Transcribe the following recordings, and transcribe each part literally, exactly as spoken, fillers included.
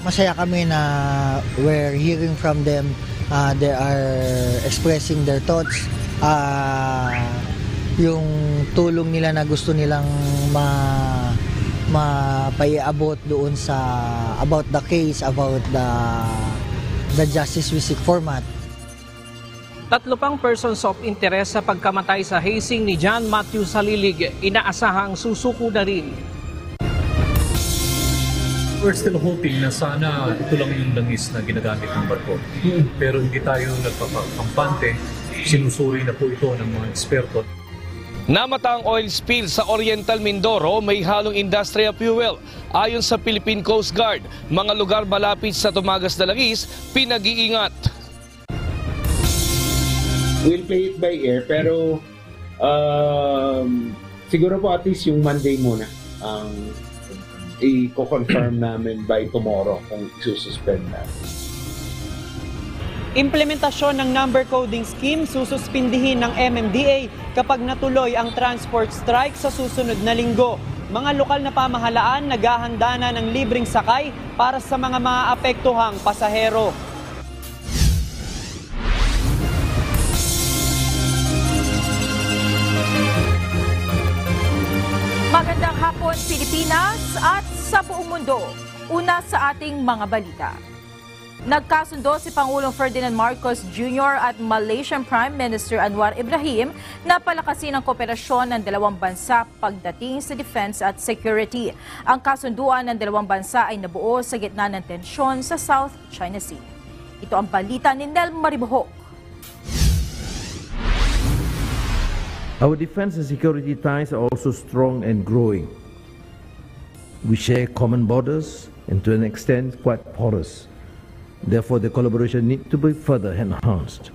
Masaya kami na we're hearing from them. Uh, they are expressing their thoughts. Uh, yung tulong nila na gusto nilang ma mapaiabot doon sa about the case, about the the justice we seek format. Tatlo pang persons of interest sa pagkamatay sa hazing ni John Matthew Salilig, inaasahang susuko na rin. We're still hoping na sana ito lang yung langis na ginagamit ng barko. Pero hindi tayo nagpapakampante. Sinusuri na po ito ng mga eksperto. Namata ang oil spill sa Oriental Mindoro, may halong industrial fuel. Ayon sa Philippine Coast Guard, mga lugar malapit sa tumagas na langis, pinag-iingat. We'll play it by ear, pero um, siguro po at least yung Monday muna ang um, i-confirm namin by tomorrow kung isususpend na. Implementasyon ng number coding scheme sususpindihin ng M M D A kapag natuloy ang transport strike sa susunod na linggo. Mga lokal na pamahalaan naghahanda na ng libreng sakay para sa mga maapektuhang pasahero. Magandang hapon, Pilipinas at sa buong mundo. Una sa ating mga balita. Nagkasundo si Pangulong Ferdinand Marcos Junior at Malaysian Prime Minister Anwar Ibrahim na palakasin ang kooperasyon ng dalawang bansa pagdating sa defense at security. Ang kasunduan ng dalawang bansa ay nabuo sa gitna ng tensyon sa South China Sea. Ito ang balita ni Nel Maribuhok. Our defense and security ties are also strong and growing. We share common borders and to an extent quite porous. Therefore, the collaboration needs to be further enhanced.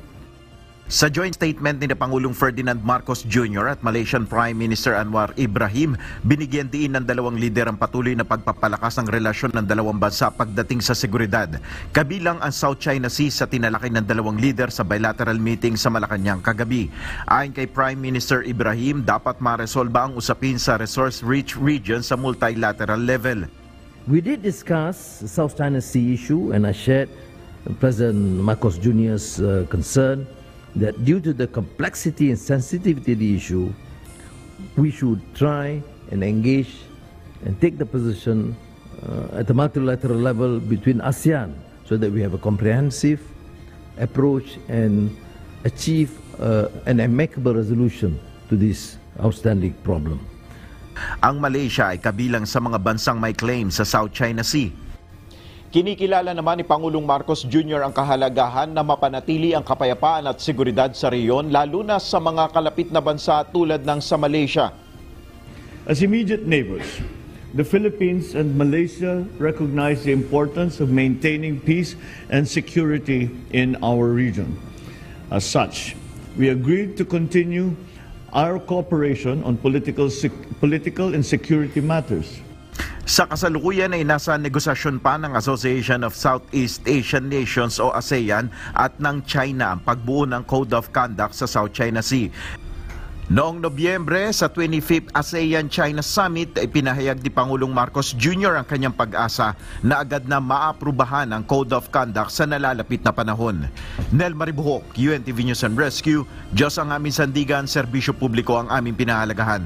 Sa joint statement ni Pangulong Ferdinand Marcos Junior at Malaysian Prime Minister Anwar Ibrahim, binigyan diin ng dalawang lider ang patuloy na pagpapalakas ng relasyon ng dalawang bansa pagdating sa seguridad. Kabilang ang South China Sea sa tinalakay ng dalawang lider sa bilateral meeting sa Malacanang kagabi. Ayon kay Prime Minister Ibrahim, dapat maresolba ang usapin sa resource-rich region sa multilateral level. We did discuss the South China Sea issue, and I shared President Marcos Junior's uh, concern that due to the complexity and sensitivity of the issue, we should try and engage and take the position uh, at the multilateral level between ASEAN so that we have a comprehensive approach and achieve uh, an amicable resolution to this outstanding problem. Ang Malaysia ay kabilang sa mga bansang may claim sa South China Sea. Kinikilala naman ni Pangulong Marcos Junior ang kahalagahan na mapanatili ang kapayapaan at seguridad sa rehiyon, lalo na sa mga kalapit na bansa tulad ng sa Malaysia. As immediate neighbors, the Philippines and Malaysia recognize the importance of maintaining peace and security in our region. As such, we agreed to continue our cooperation on political, political and security matters. Sa kasalukuyan ay nasa negosasyon pa ng Association of Southeast Asian Nations o ASEAN at ng China ang pagbuo ng Code of Conduct sa South China Sea. Noong Nobyembre sa twenty-fifth ASEAN-China Summit ay pinahayag ni Pangulong Marcos Junior ang kanyang pag-asa na agad na maaprubahan ang Code of Conduct sa nalalapit na panahon. Nel Maribuhok, U N T V News and Rescue, Diyos ang aming sandigan, serbisyo publiko ang aming pinahalagahan.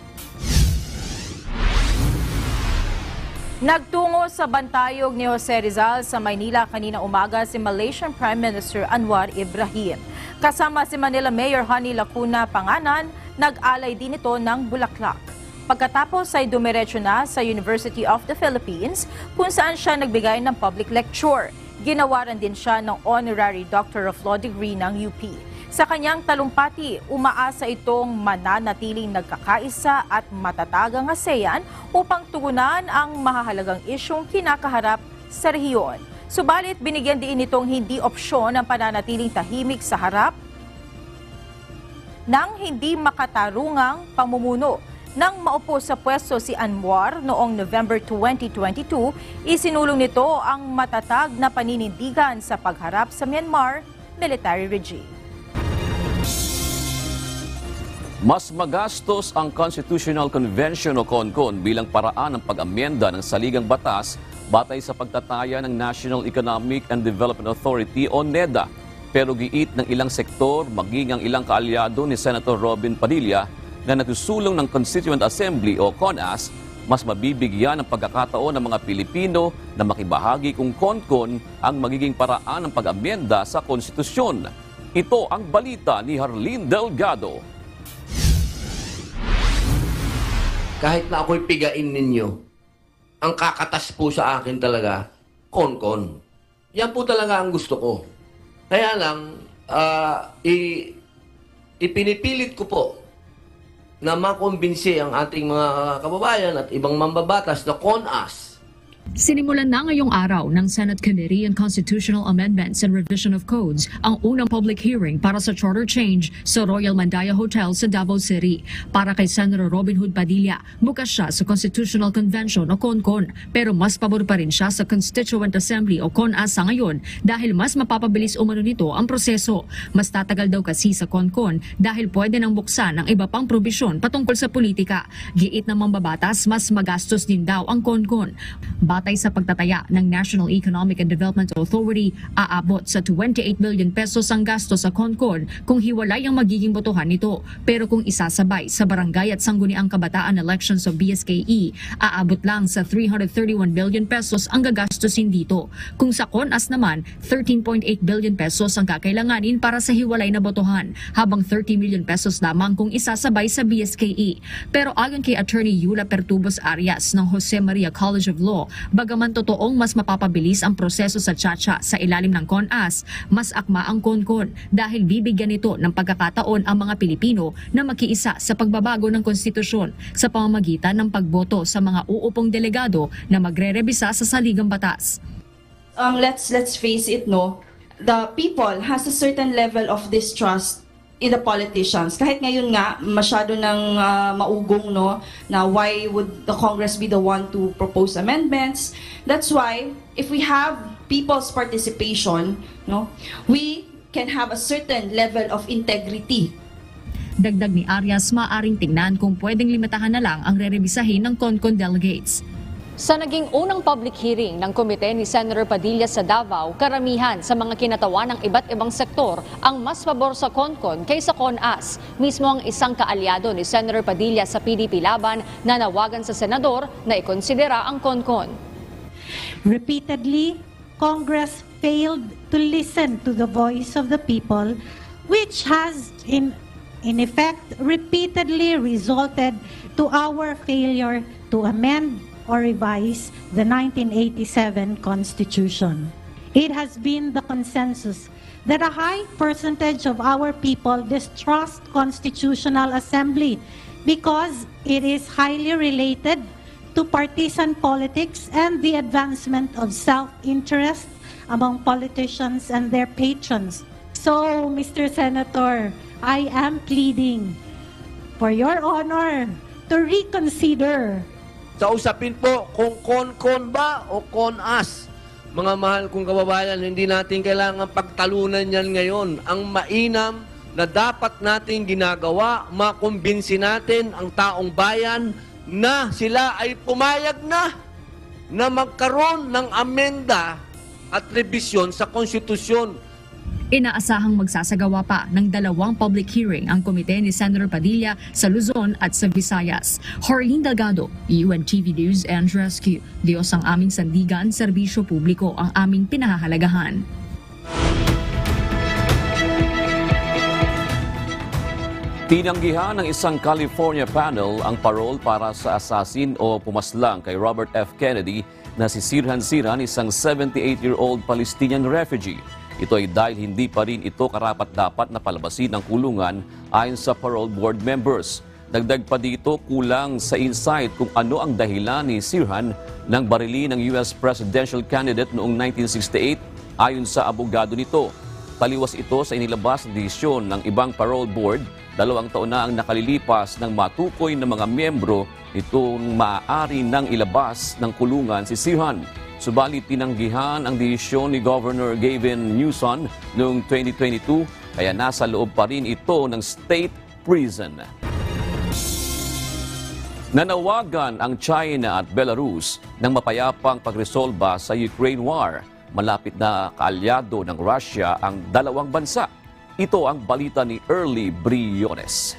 Nagtungo sa bantayog ni Jose Rizal sa Maynila kanina umaga si Malaysian Prime Minister Anwar Ibrahim. Kasama si Manila Mayor Honey Lacuna Panganan, nag-alay din ito ng bulaklak. Pagkatapos ay dumiretso na sa University of the Philippines kung saan siya nagbigay ng public lecture. Ginawaran din siya ng Honorary Doctor of Law degree ng U P. Sa kanyang talumpati, umaasa itong mananatiling nagkakaisa at matatag ang ASEAN upang tugunan ang mahahalagang isyong kinakaharap sa rehiyon. Subalit, binigyan din itong hindi opsyon ang pananatiling tahimik sa harap ng hindi makatarungang pamumuno. Nang maupo sa pwesto si Anwar noong November twenty twenty-two, isinulong nito ang matatag na paninindigan sa pagharap sa Myanmar military regime. Mas magastos ang Constitutional Convention o CONCON bilang paraan ng pag-amyenda ng saligang batas batay sa pagtataya ng National Economic and Development Authority o NEDA. Pero giit ng ilang sektor, maging ang ilang kaalyado ni Senator Robin Padilla na nagsusulong ng Constituent Assembly o CONAS, mas mabibigyan ng pagkakataon ng mga Pilipino na makibahagi kung konkon ang magiging paraan ng pag-amyenda sa konstitusyon. Ito ang balita ni Harleen Delgado. Kahit na ako'y pigain ninyo, ang kakatas po sa akin talaga, konkon. Yan po talaga ang gusto ko. Kaya lang, uh, i- ipinipilit ko po na makumbinsi ang ating mga kababayan at ibang mambabatas na CONAS. Sinimulan na ngayong araw ng Senate Committee on Constitutional Amendments and Revision of Codes ang unang public hearing para sa charter change sa Royal Mandaya Hotel sa Davao City. Para kay Senator Robin Hood Padilla, bukas siya sa Constitutional Convention o CONCON, pero mas pabor pa rin siya sa Constituent Assembly o CONAS sa ngayon dahil mas mapapabilis umano nito ang proseso. Mas tatagal daw kasi sa CONCON dahil pwede nang buksan ang iba pang probisyon patungkol sa politika. Giit ng mambabatas, mas magastos din daw ang CONCON. Batay sa pagtataya ng National Economic and Development Authority, aabot sa twenty-eight billion pesos ang gasto sa CONCON kung hiwalay ang magiging botohan nito. Pero kung isasabay sa barangay at sangguniang kabataan elections o B S K E, aabot lang sa three hundred thirty-one billion pesos ang gagastusin dito. Kung sa CONAS naman, thirteen point eight billion pesos ang kakailanganin para sa hiwalay na botohan, habang thirty million pesos lamang kung isasabay sa B S K E. Pero ayon kay Attorney Yula Pertubos Arias ng Jose Maria College of Law, bagaman totoong mas mapapabilis ang proseso sa Chacha sa ilalim ng CONAS, mas akma ang CONCON dahil bibigyan nito ng pagkakataon ang mga Pilipino na makiisa sa pagbabago ng konstitusyon sa pamamagitan ng pagboto sa mga uupong delegado na magre-rebisa sa saligang batas. Um, let's let's face it, no, the people has a certain level of distrust in the politicians. Kahit ngayon nga, masyado ng uh, maugong, no, na why would the Congress be the one to propose amendments. That's why, if we have people's participation, no, we can have a certain level of integrity. Dagdag ni Arias, maaring tingnan kung pwedeng limitahan na lang ang re-rebisahin ng CONCON delegates. Sa naging unang public hearing ng komite ni Senator Padilla sa Davao, karamihan sa mga kinatawa ng iba't ibang sektor ang mas pabor sa CONCON kaysa CONAS. Mismo ang isang kaalyado ni Senator Padilla sa P D P laban na nawagan sa senador na ikonsidera ang CONCON. Repeatedly, Congress failed to listen to the voice of the people, which has in in effect repeatedly resulted to our failure to amend or revise the nineteen eighty-seven Constitution. It has been the consensus that a high percentage of our people distrust Constitutional Assembly because it is highly related to partisan politics and the advancement of self-interest among politicians and their patrons. So, Mister Senator, I am pleading for your honor to reconsider. Kausapin po kung CONCON ba o CONAS. Mga mahal kong kababayan, hindi natin kailangan pagtalunan yan ngayon. Ang mainam na dapat natin ginagawa, makumbinsi natin ang taong bayan na sila ay pumayag na na magkaroon ng amenda at revisyon sa konstitusyon. Inaasahang magsasagawa pa ng dalawang public hearing ang komite ni Senator Padilla sa Luzon at sa Visayas. Harleen Delgado, U N T V News and Rescue. Diyos ang aming sandigan, serbisyo publiko ang aming pinahahalagahan. Tinanggihan ng isang California panel ang parole para sa assassin o pumaslang kay Robert F. Kennedy na si Sirhan Sirhan, isang seventy-eight-year-old Palestinian refugee. Ito ay dahil hindi pa rin ito karapat-dapat na palabasin ng kulungan ayon sa parole board members. Dagdag pa dito, kulang sa insight kung ano ang dahilan ni Sirhan ng barili ng U S presidential candidate noong nineteen sixty-eight ayon sa abogado nito. Taliwas ito sa inilabas na desisyon ng ibang parole board. Dalawang taon na ang nakalilipas ng matukoy na mga miyembro itong maaari nang ilabas ng kulungan si Sirhan. Subalit tinanggihan ang desisyon ni Governor Gavin Newsom noong twenty twenty-two, kaya nasa loob pa rin ito ng state prison. Nanawagan ang China at Belarus ng mapayapang pagresolba sa Ukraine war. Malapit na kaalyado ng Russia ang dalawang bansa. Ito ang balita ni Early Briones.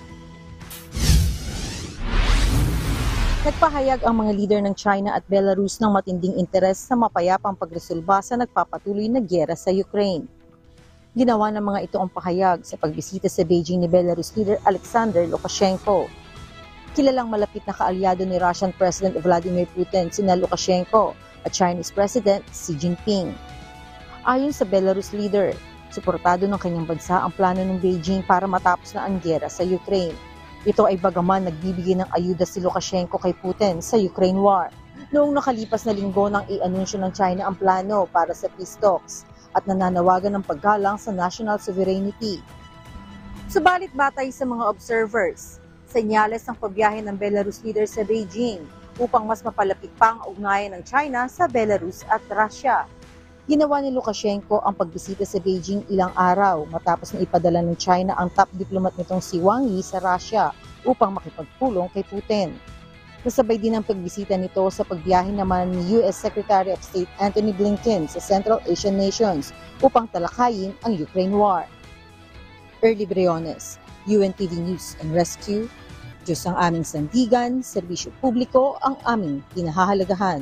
Nagpahayag ang mga leader ng China at Belarus ng matinding interes sa mapayapang pagresolba sa nagpapatuloy na gyera sa Ukraine. Ginawa ng mga ito ang pahayag sa pagbisita sa Beijing ni Belarus leader Alexander Lukashenko. Kilalang malapit na kaalyado ni Russian President Vladimir Putin sina Lukashenko at Chinese President Xi Jinping. Ayon sa Belarus leader, suportado ng kanyang bansa ang plano ng Beijing para matapos na ang gyera sa Ukraine. Ito ay bagaman nagbibigay ng ayuda si Lukashenko kay Putin sa Ukraine war. Noong nakalipas na linggo nang i-anunsyo ng China ang plano para sa peace talks at nananawagan ng paggalang sa national sovereignty. Subalit batay sa mga observers, senyales ng pagbiyahe ng Belarus leader sa Beijing upang mas mapalapit pa ang ugnayan ng China sa Belarus at Russia. Ginawa ni Lukashenko ang pagbisita sa Beijing ilang araw matapos na ipadala ng China ang top diplomat nitong si Wang Yi sa Russia upang makipagpulong kay Putin. Kasabay din ang pagbisita nito sa pagbiyahe naman ni U S Secretary of State Antony Blinken sa Central Asian nations upang talakayin ang Ukraine war. Early Briones, U N T V News and Rescue. Diyos ang aming sandigan, serbisyo publiko ang aming pinahahalagahan.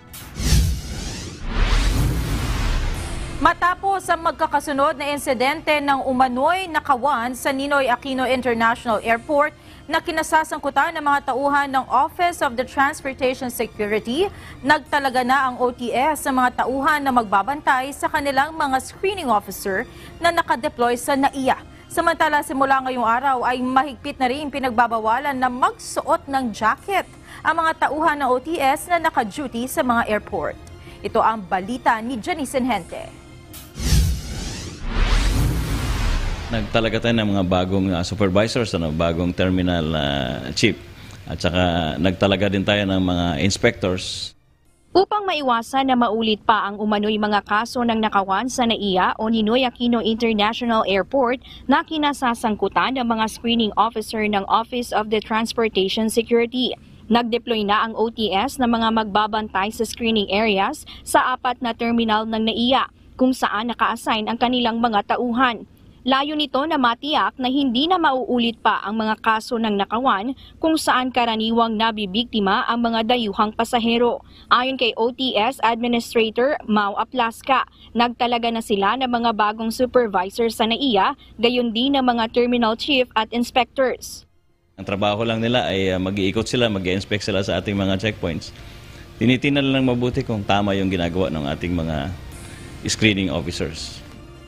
Matapos ang magkakasunod na insidente ng umano'y nakawan sa Ninoy Aquino International Airport na kinasasangkutan ng mga tauhan ng Office of the Transportation Security, nagtalaga na ang O T S sa mga tauhan na magbabantay sa kanilang mga screening officer na nakadeploy sa N A I A. Samantala, simula ngayong araw ay mahigpit na rin pinagbabawalan na magsuot ng jacket ang mga tauhan ng O T S na naka-duty sa mga airport. Ito ang balita ni Janice Enhente. Nagtalaga tayo ng mga bagong uh, supervisors, ano, bagong terminal uh, chief. At saka nagtalaga din tayo ng mga inspectors. Upang maiwasan na maulit pa ang umano'y mga kaso ng nakawan sa N A I A o Ninoy Aquino International Airport na kinasasangkutan ng mga screening officer ng Office of the Transportation Security. Nag-deploy na ang O T S na mga magbabantay sa screening areas sa apat na terminal ng N A I A kung saan naka-assign ang kanilang mga tauhan. Layo nito na matiyak na hindi na mauulit pa ang mga kaso ng nakawan kung saan karaniwang nabibiktima ang mga dayuhang pasahero. Ayon kay O T S Administrator Mau Aplaska, nagtalaga na sila ng mga bagong supervisors sa N A I A, gayon din ng mga terminal chief at inspectors. Ang trabaho lang nila ay uh, mag-iikot sila, mag-inspect sila sa ating mga checkpoints. Tinitingnan lang mabuti kung tama yung ginagawa ng ating mga screening officers.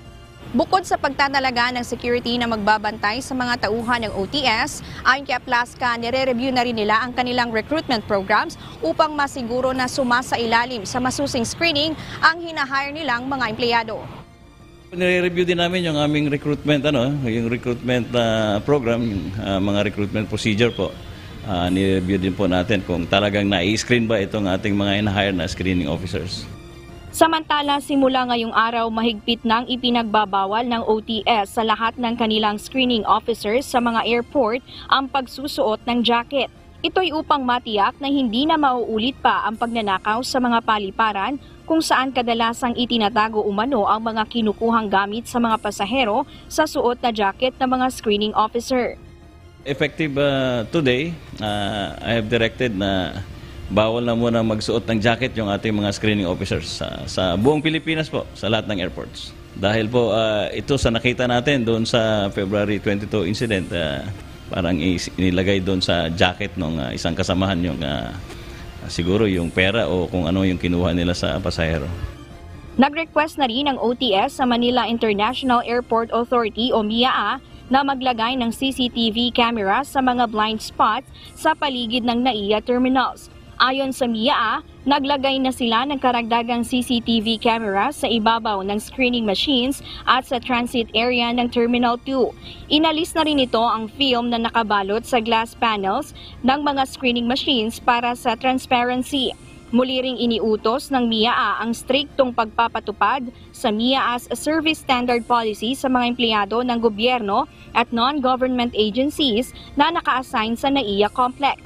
Bukod sa pagtatalaga ng security na magbabantay sa mga tauhan ng O T S, ayon kay Aplaska, nire-review na rin nila ang kanilang recruitment programs upang masiguro na sumasailalim sa masusing screening ang hinahire nilang mga empleyado. Nire-review din namin yung aming recruitment, ano, yung recruitment uh, program, yung uh, mga recruitment procedure po. Uh, nire-review din po natin kung talagang na-screen ba itong ating mga in-hire na screening officers. Samantala, simula ngayong araw, mahigpit nang ipinagbabawal ng O T S sa lahat ng kanilang screening officers sa mga airport ang pagsusuot ng jacket. Ito'y upang matiyak na hindi na mauulit pa ang pagnanakaw sa mga paliparan kung saan kadalasang itinatago umano ang mga kinukuhang gamit sa mga pasahero sa suot na jacket ng mga screening officer. Effective uh, today, uh, I have directed na bawal na muna magsuot ng jacket yung ating mga screening officers sa, sa buong Pilipinas po, sa lahat ng airports. Dahil po uh, ito sa nakita natin doon sa February twenty-two incident, uh, parang inilagay doon sa jacket ng uh, isang kasamahan yung uh, siguro yung pera o kung ano yung kinuha nila sa pasahero. Nag-request na rin ang O T S sa Manila International Airport Authority o M I A A na maglagay ng C C T V camera sa mga blind spots sa paligid ng N A I A terminals. Ayon sa M I A A, naglagay na sila ng karagdagang C C T V camera sa ibabaw ng screening machines at sa transit area ng Terminal two. Inalis na rin ito ang film na nakabalot sa glass panels ng mga screening machines para sa transparency. Muli ring iniutos ng M I A A ang striktong pagpapatupad sa M I A A's Service Standard Policy sa mga empleyado ng gobyerno at non-government agencies na naka-assign sa N A I A complex.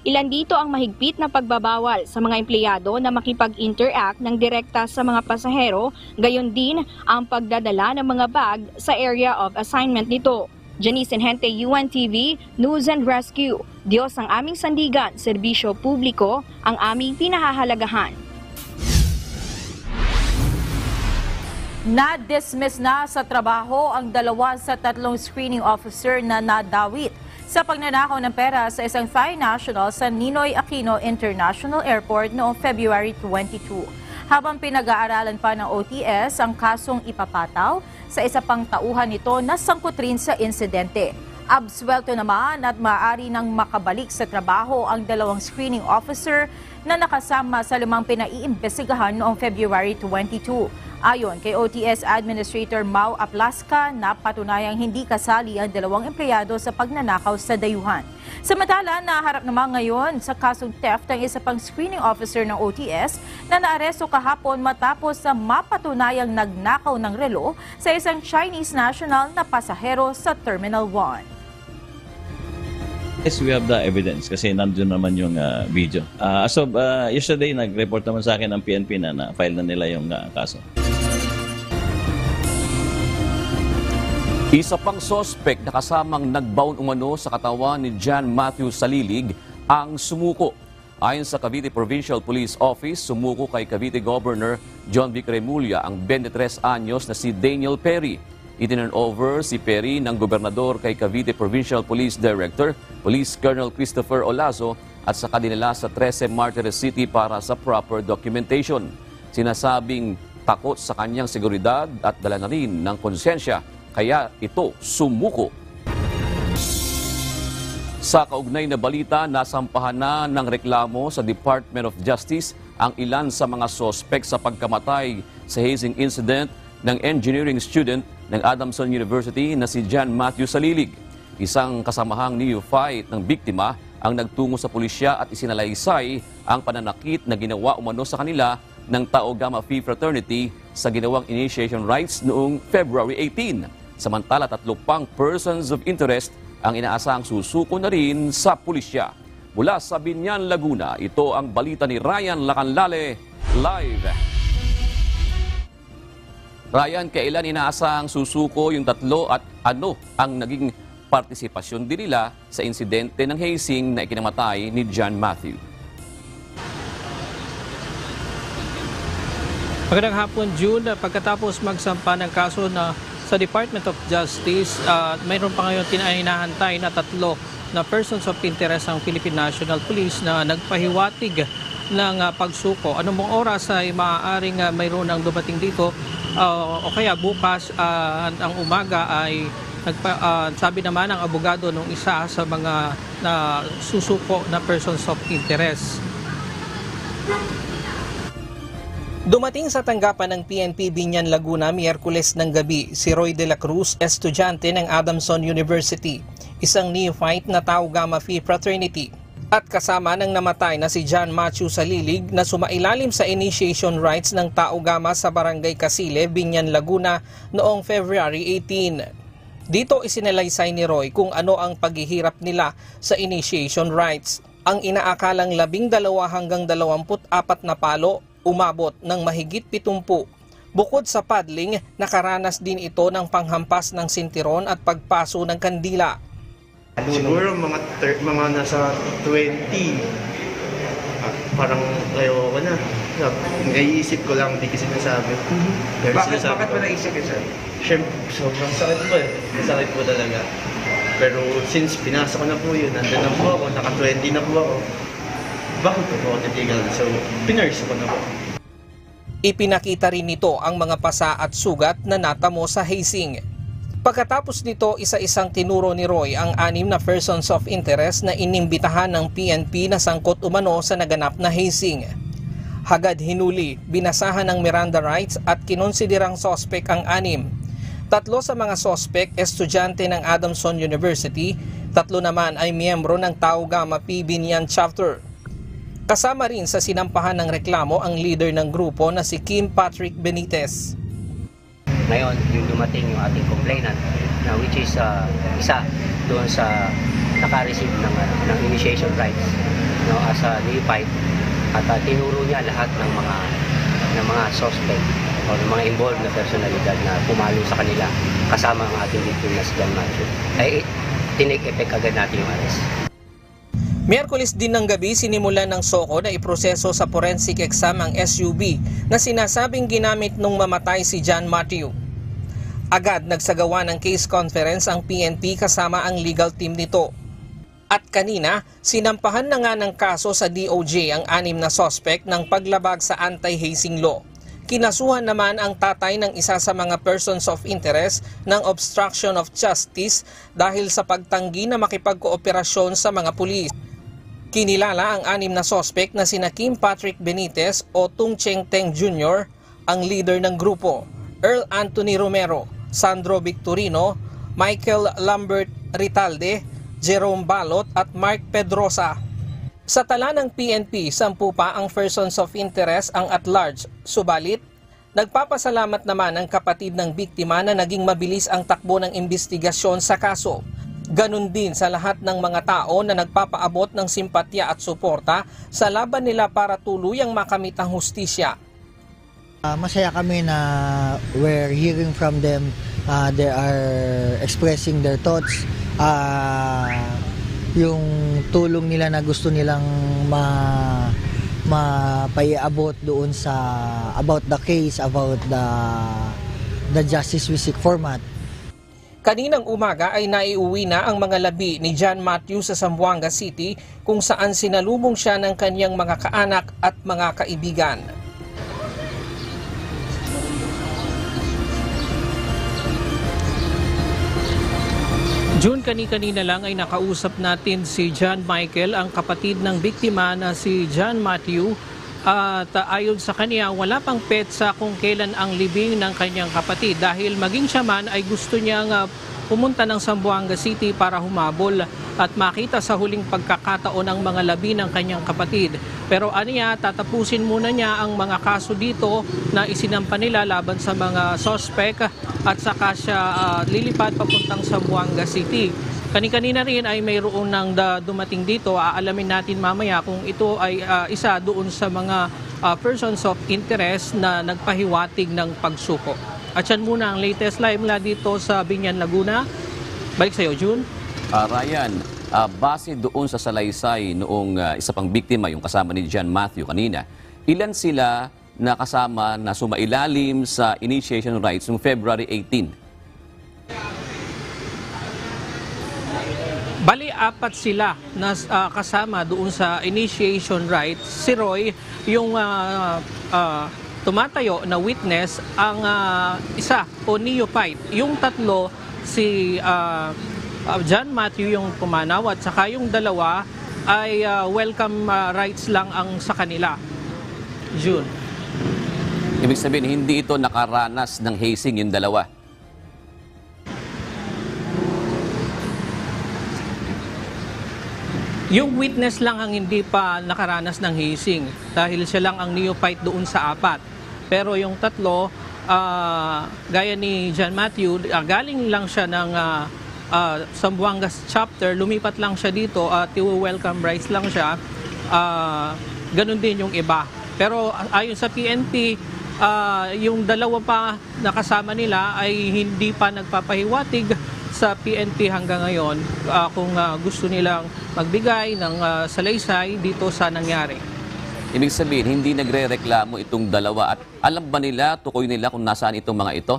Ilan dito ang mahigpit na pagbabawal sa mga empleyado na makipag-interact ng direkta sa mga pasahero, gayon din ang pagdadala ng mga bag sa area of assignment nito. Janice Enhente, U N T V, News and Rescue. Diyos ang aming sandigan, serbisyo publiko ang aming pinahahalagahan. Na-dismiss na sa trabaho ang dalawa sa tatlong screening officer na nadawit sa pagnanakaw ng pera sa isang Thai national sa Ninoy Aquino International Airport noong February twenty-two. Habang pinag-aaralan pa ng O T S ang kasong ipapataw sa isa pang tauhan nito na sangkot rin sa insidente. Absuelto naman at maaari nang makabalik sa trabaho ang dalawang screening officer na nakasama sa limang pinaiimbestigahan noong February twenty-two. Ayon kay O T S Administrator Mau Aplaska, napatunayang hindi kasali ang dalawang empleyado sa pagnanakaw sa dayuhan. Samantala, naharap naman ngayon sa kasong theft ang isa pang screening officer ng O T S na naaresto kahapon matapos sa mapatunayang nagnakaw ng relo sa isang Chinese national na pasahero sa Terminal one. Yes, we have the evidence kasi nandun naman yung uh, video. Uh, as of uh, yesterday, nag-report naman sa akin ng P N P na na-file na nila yung uh, kaso. Isa pang sospek na kasamang nagbaon umano sa katawan ni John Matthew Salilig ang sumuko. Ayon sa Cavite Provincial Police Office, sumuko kay Cavite Governor John Vic Remulla ang twenty-tres anyos na si Daniel Perry. Itinurn over si Perry ng gobernador kay Cavite Provincial Police Director, Police Colonel Christopher Olazo at sa kanila sa thirteen Martires City para sa proper documentation. Sinasabing takot sa kanyang seguridad at dala na rin ng konsensya, kaya ito sumuko. Sa kaugnay na balita, nasampahan na ng reklamo sa Department of Justice ang ilan sa mga sospek sa pagkamatay sa hazing incident ng engineering student ng Adamson University na si John Matthew Salilig. Isang kasamahang neophyte ng biktima ang nagtungo sa pulisya at isinalaysay ang pananakit na ginawa umano sa kanila ng Tau Gamma Phi Fraternity sa ginawang initiation rites noong February eighteen. Samantala, tatlo pang persons of interest ang inaasahang susuko na rin sa pulisya. Mula sa Binyan, Laguna, ito ang balita ni Ryan Lacanlale, live. Ryan, kailan inaasahang susuko yung tatlo at ano ang naging partisipasyon din nila sa insidente ng hazing na ikinamatay ni John Matthew? Magandang hapon, June. Pagkatapos magsampa ng kaso na sa Department of Justice, uh, mayroon pa ngayon tinahintay na tatlo na persons of interest ang Philippine National Police na nagpahiwatig ng uh, pagsuko. Anong oras ay maaaring uh, mayroon ang dumating dito uh, o kaya bukas uh, ang umaga ay nagpa, uh, sabi naman ng abogado ng isa sa mga na susuko na persons of interest. Dumating sa tanggapan ng P N P Binyan, Laguna, Miyerkules ng gabi si Roy De La Cruz, estudyante ng Adamson University, isang neophyte na Tau Gamma Phi Fraternity, at kasama ng namatay na si John Matthew Salilig na sumailalim sa initiation rites ng Tau Gamma sa Barangay Casile, Binyan, Laguna noong February eighteen. Dito isinalaysay ni Roy kung ano ang paghihirap nila sa initiation rites. Ang inaakalang labing dalawa hanggang dalawamput apat na palo umabot ng mahigit pitumpu. Bukod sa paddling, nakaranas din ito ng panghampas ng sintiron at pagpaso ng kandila. Siguro mga ter- mga nasa twenty. Ah, parang ayaw ko na. Naiisip ko lang, hindi kasi nasabi. Mm-hmm. Bakit, bakit mo naisip yun, sir? Siyempre, sobrang sakit po eh. Sakit po talaga. Pero since pinasa ko na po yun, nandun na po ako, naka twenty na po ako. Bakit po po ako titigal? So, pinurse ko na po. Ipinakita rin nito ang mga pasa at sugat na natamo sa hazing. Pagkatapos nito, isa-isang tinuro ni Roy ang anim na persons of interest na inimbitahan ng P N P na sangkot umano sa naganap na hazing. Hagad hinuli, binasahan ng Miranda rights at kinonsiderang sospek ang anim. Tatlo sa mga sospek, estudyante ng Adamson University, tatlo naman ay miyembro ng Tau Gamma Phi Binyan Chapter. Kasama rin sa sinampahan ng reklamo ang leader ng grupo na si Kim Patrick Benitez. Ngayon, yung dumating yung ating complainant, na which is uh, isa doon sa naka-receive ng, uh, ng initiation rights, no, as a neophyte, at uh, tinuro niya lahat ng mga ng mga suspect o ng mga involved na personalidad na pumalo sa kanila kasama ang ating victim na si John Matthew. Ay tinake effect agad natin yung arrest. Miyerkules din ng gabi, sinimulan ng SOCO na iproseso sa forensic exam ang S U V na sinasabing ginamit nung mamatay si John Matthew. Agad nagsagawa ng case conference ang P N P kasama ang legal team nito. At kanina, sinampahan na nga ng kaso sa D O J ang anim na suspect ng paglabag sa anti-hazing law. Kinasuhan naman ang tatay ng isa sa mga persons of interest ng obstruction of justice dahil sa pagtanggi na makipagkooperasyon sa mga pulis. Kinilala ang anim na suspect na sina Kim Patrick Benitez o Tung Cheng Teng Junior, ang leader ng grupo, Earl Anthony Romero, Sandro Victorino, Michael Lambert Ritalde, Jerome Balot at Mark Pedrosa. Sa tala ng P N P, sampu pa ang persons of interest ang at-large. Subalit, nagpapasalamat naman ang kapatid ng biktima na naging mabilis ang takbo ng investigasyon sa kaso. Ganon din sa lahat ng mga tao na nagpapaabot ng simpatya at suporta sa laban nila para tuluyang makamit ang hustisya. Uh, masaya kami na we're hearing from them. Uh, they are expressing their thoughts. Uh, yung tulong nila na gusto nilang ma mapaiabot doon sa about the case, about the the justice we seek format. Kaninang umaga ay naiuwi na ang mga labi ni John Matthew sa Zamboanga City kung saan sinalubong siya ng kanyang mga kaanak at mga kaibigan. June, kani-kanina lang ay nakausap natin si John Michael, ang kapatid ng biktima na si John Matthew. At uh, ayon sa kanya, wala pang petsa kung kailan ang libing ng kanyang kapatid dahil maging siya man ay gusto niyang uh, pumunta ng Zamboanga City para humabol at makita sa huling pagkakataon ang mga labi ng kanyang kapatid. Pero aniya, tatapusin muna niya ang mga kaso dito na isinampa nila laban sa mga suspect at saka siya uh, lilipad papuntang Zamboanga City. Kani-kanina rin ay mayroon nang dumating dito. Aalamin natin mamaya kung ito ay uh, isa doon sa mga uh, persons of interest na nagpahiwatig ng pagsuko. At yan muna ang latest live mula dito sa Biñan, Laguna. Balik sa iyo, June. Uh, Ryan, uh, base doon sa salaysay noong uh, isa pang biktima, yung kasama ni John Matthew kanina, ilan sila na kasama na sumailalim sa initiation rights noong February eighteenth? Bali, apat sila na uh, kasama doon sa initiation rights. Si Roy, yung uh, uh, tumatayo na witness, ang uh, isa o neophyte. Yung tatlo, si uh, uh, John Matthew yung pumanaw at saka yung dalawa ay uh, welcome uh, rights lang ang sa kanila. June. Ibig sabihin, hindi ito nakaranas ng hazing yung dalawa? Yung witness lang ang hindi pa nakaranas ng hazing dahil siya lang ang neophyte doon sa apat. Pero yung tatlo, uh, gaya ni John Matthew, uh, galing lang siya ng uh, uh, Zamboanga chapter, lumipat lang siya dito at uh, welcome rights lang siya. Uh, ganun din yung iba. Pero uh, ayon sa P N P, uh, yung dalawa pa nakasama nila ay hindi pa nagpapahiwatig sa P N P hanggang ngayon uh, kung uh, gusto nilang magbigay ng uh, salaysay dito sa nangyari. Ibig sabihin, hindi nagre-reklamo itong dalawa at alam ba nila, tukoy nila kung nasaan itong mga ito?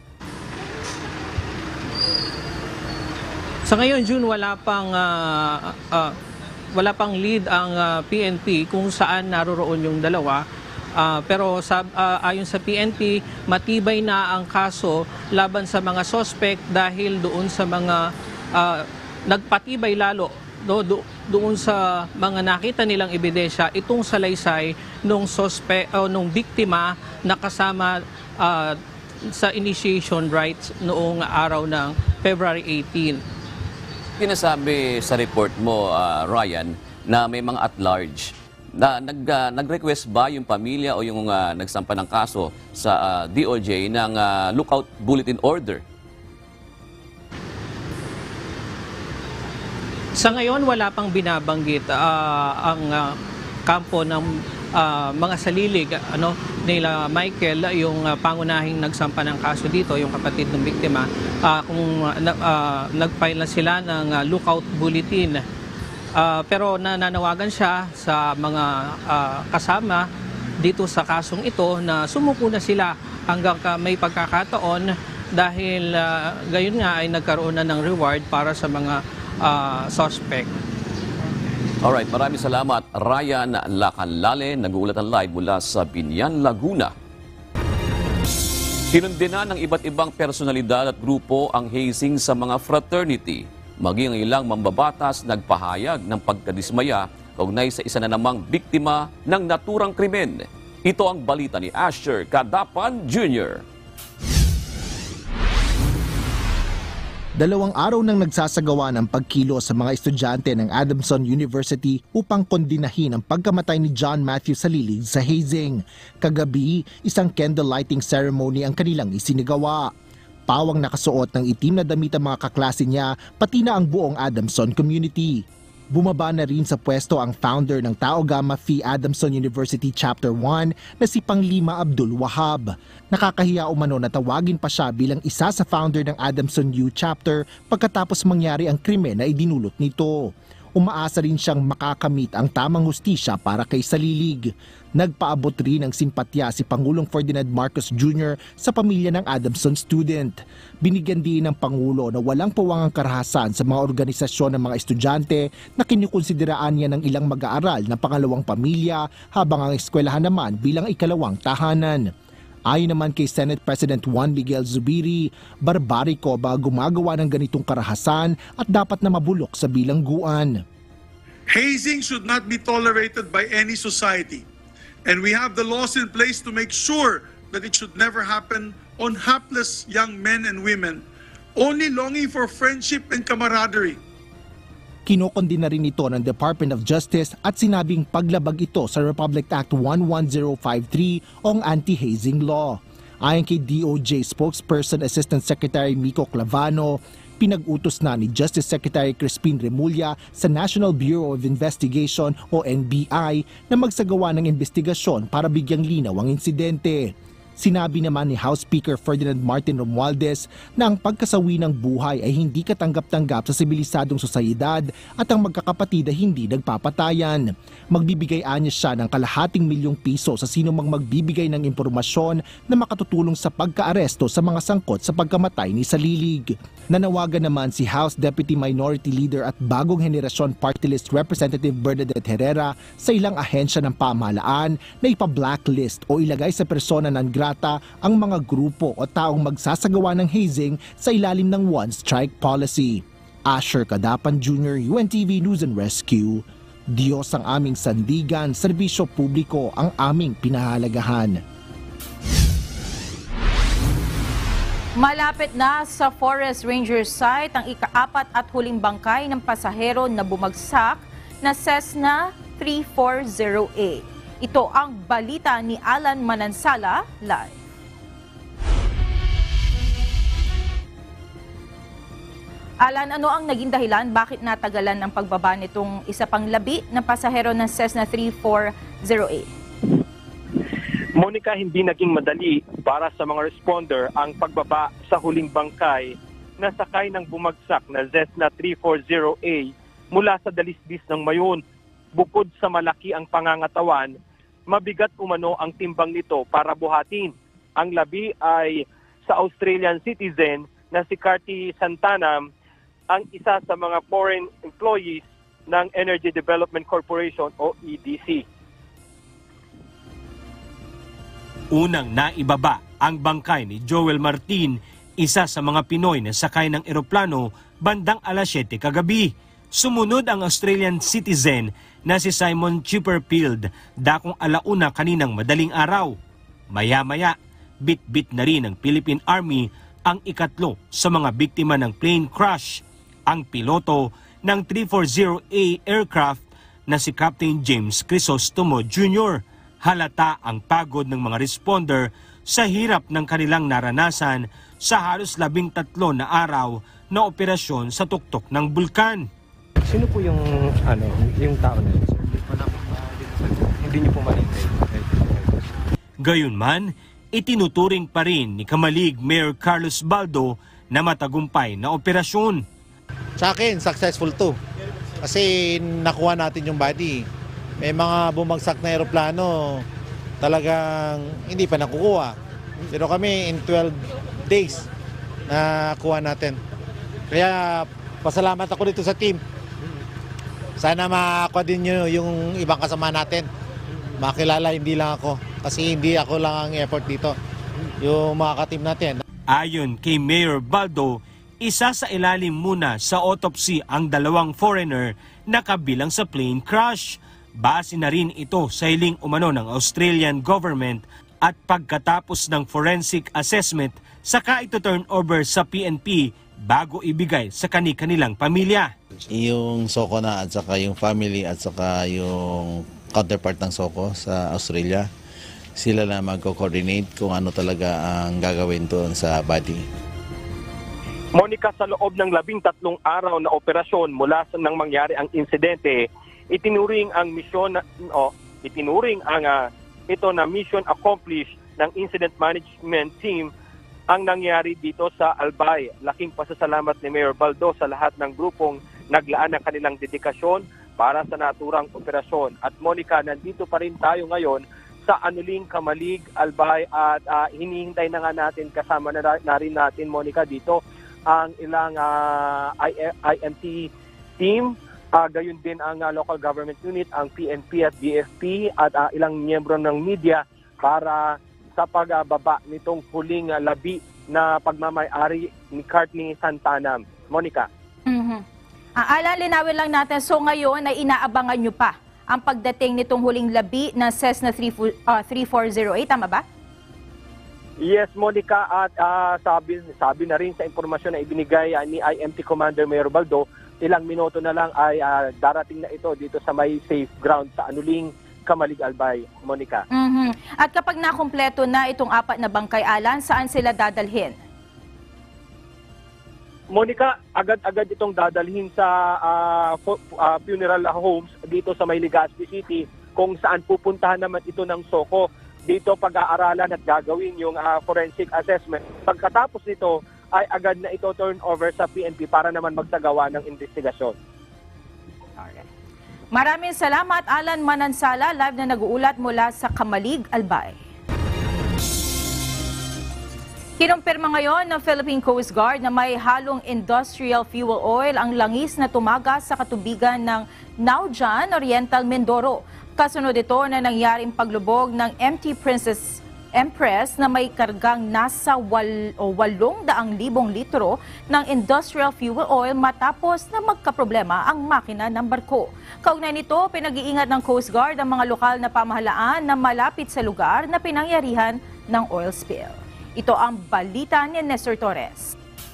Sa ngayon, June, wala pang uh, uh, wala pang lead ang uh, P N P kung saan naroroon yung dalawa. Uh, pero sa, uh, ayon sa P N P, matibay na ang kaso laban sa mga suspect dahil doon sa mga uh, nagpatibay lalo do, do, doon sa mga nakita nilang ebidensya itong salaysay nung suspect o uh, nung biktima na kasama uh, sa initiation rights noong araw ng February eighteenth. Sinasabi sa report mo, uh, Ryan, na may mga at-large. Na, nag, uh, nag-request ba yung pamilya o yung uh, nagsampa ng kaso sa uh, D O J ng uh, lookout bulletin order? Sa ngayon, wala pang binabanggit uh, ang uh, kampo ng uh, mga salilig ano, nila Michael, yung uh, pangunahing nagsampa ng kaso dito, yung kapatid ng biktima, uh, kung uh, uh, nag-file na sila ng uh, lookout bulletin. Uh, pero nananawagan siya sa mga uh, kasama dito sa kasong ito na sumuko na sila hanggang ka may pagkakataon dahil uh, gayon nga ay nagkaroon na ng reward para sa mga uh, suspect. Alright, maraming salamat. Ryan Lacanlale, nag-uulatan live mula sa Binyan, Laguna. Kinundena ng iba't ibang personalidad at grupo ang hazing sa mga fraternity. Maging ang ilang mambabatas nagpahayag ng pagkadismaya kaugnay sa isa na namang biktima ng naturang krimen. Ito ang balita ni Asher Cadapan Junior Dalawang araw nang nagsasagawa ng pagkilo sa mga estudyante ng Adamson University upang kondinahin ang pagkamatay ni John Matthew Salilig sa hazing. Kagabi, isang candle lighting ceremony ang kanilang isinagawa. Pawang nakasuot ng itim na damit ang mga kaklase niya, pati na ang buong Adamson community. Bumaba na rin sa pwesto ang founder ng Tau Gamma Phi Adamson University Chapter one na si Panglima Abdul Wahab. Nakakahiya umano na tawagin pa siya bilang isa sa founder ng Adamson U Chapter pagkatapos mangyari ang krimen na idinulot nito. Umaasa rin siyang makakamit ang tamang hustisya para kay Salilig. Nagpaabot rin ng simpatya si Pangulong Ferdinand Marcos Junior sa pamilya ng Adamson student. Binigyan din ng Pangulo na walang pawangang karahasan sa mga organisasyon ng mga estudyante na kinukonsideraan niya ng ilang mag-aaral na pangalawang pamilya habang ang eskwelahan naman bilang ikalawang tahanan. Ayon naman kay Senate President Juan Miguel Zubiri, barbariko ba gumagawa ng ganitong karahasan at dapat na mabulok sa bilangguan. Hazing should not be tolerated by any society. And we have the laws in place to make sure that it should never happen on hapless young men and women, only longing for friendship and camaraderie. Kinokondina rin ito ng Department of Justice at sinabing paglabag ito sa Republic Act one one zero five three o ang anti-hazing law. Ayon kay D O J spokesperson Assistant Secretary Mico Clavano, pinag-utos na ni Justice Secretary Crispin Remulla sa National Bureau of Investigation o N B I na magsagawa ng investigasyon para bigyang linaw ang insidente. Sinabi naman ni House Speaker Ferdinand Martin Romualdez na ang pagkasawi ng buhay ay hindi katanggap-tanggap sa sibilisadong sosyedad at ang magkakapatid ay hindi nagpapatayan. Magbibigay anya siya ng kalahating milyong piso sa sino mang magbibigay ng impormasyon na makatutulong sa pagkaaresto sa mga sangkot sa pagkamatay ni Salilig. Nanawagan naman si House Deputy Minority Leader at Bagong Henerasyon Party List Representative Bernadette Herrera sa ilang ahensya ng pamahalaan na ipa-blacklist o ilagay sa persona non grata ang mga grupo o taong magsasagawa ng hazing sa ilalim ng One Strike Policy. Asher Cadapan Junior, U N T V News and Rescue. Diyos ang aming sandigan, serbisyo publiko ang aming pinahalagahan. Malapit na sa Forest Ranger site ang ikaapat at huling bangkay ng pasahero na bumagsak na Cessna three forty A. Ito ang balita ni Alan Manansala live. Alan, ano ang naging dahilan bakit natagalan ang pagbaba nitong isa pang labi ng pasahero ng Cessna three forty A? Monica, hindi naging madali para sa mga responder ang pagbaba sa huling bangkay na sakay ng bumagsak na Cessna three forty A mula sa dalisdis ng Mayon. Bukod sa malaki ang pangangatawan, mabigat umano ang timbang nito para buhatin. Ang labi ay sa Australian citizen na si Carty Santana, ang isa sa mga foreign employees ng Energy Development Corporation o E D C. Unang naibaba ang bangkay ni Joel Martin, isa sa mga Pinoy na sakay ng eroplano bandang alas siyete kagabi. Sumunod ang Australian citizen na si Simon Chipperfield, dakong alauna kaninang madaling araw. Maya-maya, bit-bit na rin ng Philippine Army ang ikatlo sa mga biktima ng plane crash, ang piloto ng three forty A aircraft na si Captain James Crisostomo Junior Halata ang pagod ng mga responder sa hirap ng kanilang naranasan sa halos labing tatlo na araw na operasyon sa tuktok ng bulkan. Sino po yung, ano, yung tao na yun, sir? Hindi niyo po malingkay. Gayunman, itinuturing pa rin ni Kamalig Mayor Carlos Baldo na matagumpay na operasyon. Sa akin, successful to. Kasi nakuha natin yung body. May mga bumagsak na aeroplano, talagang hindi pa nakukuha. Pero kami, in twelve days, nakuha natin. Kaya pasalamat ako dito sa team. Sana makakuha din nyo yung ibang kasama natin. Makilala, hindi lang ako. Kasi hindi ako lang ang effort dito. Yung mga ka-team natin. Ayon kay Mayor Baldo, isa sa ilalim muna sa autopsy ang dalawang foreigner na kabilang sa plane crash. Base na rin ito sa hiling umano ng Australian government at pagkatapos ng forensic assessment saka ito turn over sa P N P bago ibigay sa kani-kanilang pamilya. Yung Soko na at saka yung family at saka yung counterpart ng Soko sa Australia, sila na magko-coordinate kung ano talaga ang gagawin doon sa body. Monica, sa loob ng labing tatlong araw na operasyon mula sa nang mangyari ang insidente, itinuring ang misyon na, oh, itinuring ang uh, ito na mission accomplished ng incident management team ang nangyari dito sa Albay. Laking pasasalamat ni Mayor Baldo sa lahat ng grupong naglaan ng kanilang dedikasyon para sa naturang operasyon. At Monica, nandito pa rin tayo ngayon sa Anuling, Kamalig, Albay at uh, hinihintay na nga natin, kasama na, na rin natin, Monica, dito ang ilang uh, I M T team, uh, gayon din ang uh, local government unit, ang P N P at D F P at uh, ilang miyembro ng media para sa pagbaba nitong huling uh, labi na pagmamay-ari ni Courtney Santana. Monica. Mm-hmm. Uh, Alan, linawin lang natin. So ngayon ay inaabangan nyo pa ang pagdating nitong huling labi na Cessna three four zero eight, tama ba? Yes, Monica, at uh, sabi, sabi na rin sa impormasyon na ibinigay uh, ni I M T Commander Mayor Baldo, ilang minuto na lang ay uh, darating na ito dito sa may safe ground sa Anuling, Kamalig, Albay. Monica. Mm-hmm. At kapag nakumpleto na itong apat na bangkay, Alan, saan sila dadalhin? Monica, agad-agad itong dadalhin sa uh, uh, funeral homes dito sa may Legazpi City, kung saan pupuntahan naman ito ng Soko. Dito pag-aaralan at gagawin yung uh, forensic assessment. Pagkatapos nito ay agad na ito turn over sa P N P para naman magsagawa ng investigasyon. Alright. Maraming salamat, Alan Manansala, live na nag-uulat mula sa Kamalig, Albay. Kinumpirma ngayon ng Philippine Coast Guard na may halong industrial fuel oil ang langis na tumagas sa katubigan ng Naujan, Oriental, Mindoro. Kasunod ito na nangyaring paglubog ng M T Princess Empress na may kargang nasa wal o walong daang libong litro ng industrial fuel oil matapos na magkaproblema ang makina ng barko. Kaugnay nito, pinag-iingat ng Coast Guard ang mga lokal na pamahalaan na malapit sa lugar na pinangyarihan ng oil spill. Ito ang balita ni Nestor Torres.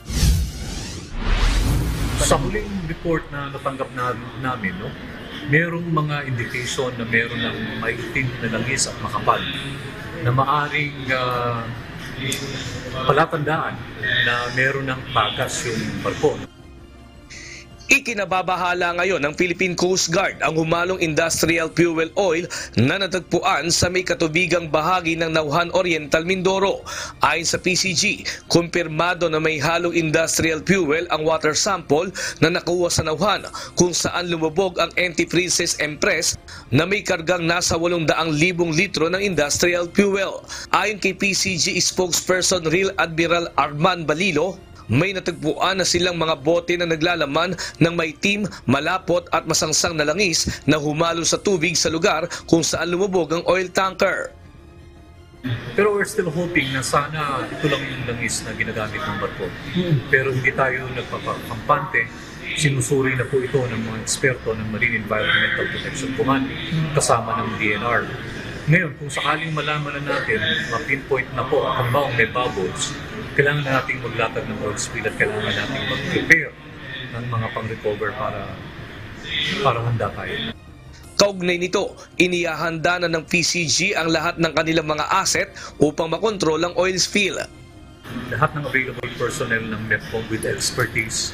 Sa huling report na natanggap na, namin, no, merong mga indication na meron ng maitim na langis at makapal na maaring uh, palatandaan na meron ng tagas yung barko. Ikinababahala ngayon ng Philippine Coast Guard ang humalong industrial fuel oil na natagpuan sa may katubigang bahagi ng Naujan, Oriental, Mindoro. Ayon sa P C G, kumpirmado na may halong industrial fuel ang water sample na nakuha sa Naujan, kung saan lumubog ang M T Princess Empress na may kargang nasa walong daang libong litro ng industrial fuel. Ayon kay P C G spokesperson Real Admiral Arman Balilo, may natagpuan na silang mga bote na naglalaman ng maitim, malapot at masangsang na langis na humalo sa tubig sa lugar kung saan lumubog ang oil tanker. Pero we're still hoping na sana ito lang yung langis na ginagamit ng barko. Pero hindi tayo nagpapakampante. Sinusuri na po ito ng mga eksperto ng Marine Environmental Protection Command kasama ng D N R. Ngayon, kung sakaling malaman na natin, ma-pinpoint na po kung ba may bubbles, kailangan na nating maglatag ng oil spill at kailangan nating mag-prepare ng mga pang-recover para, para handa tayo. Kaugnay nito, inihahanda na ng P C G ang lahat ng kanilang mga asset upang makontrol ang oil spill. Lahat ng available personnel ng MEPCOM with expertise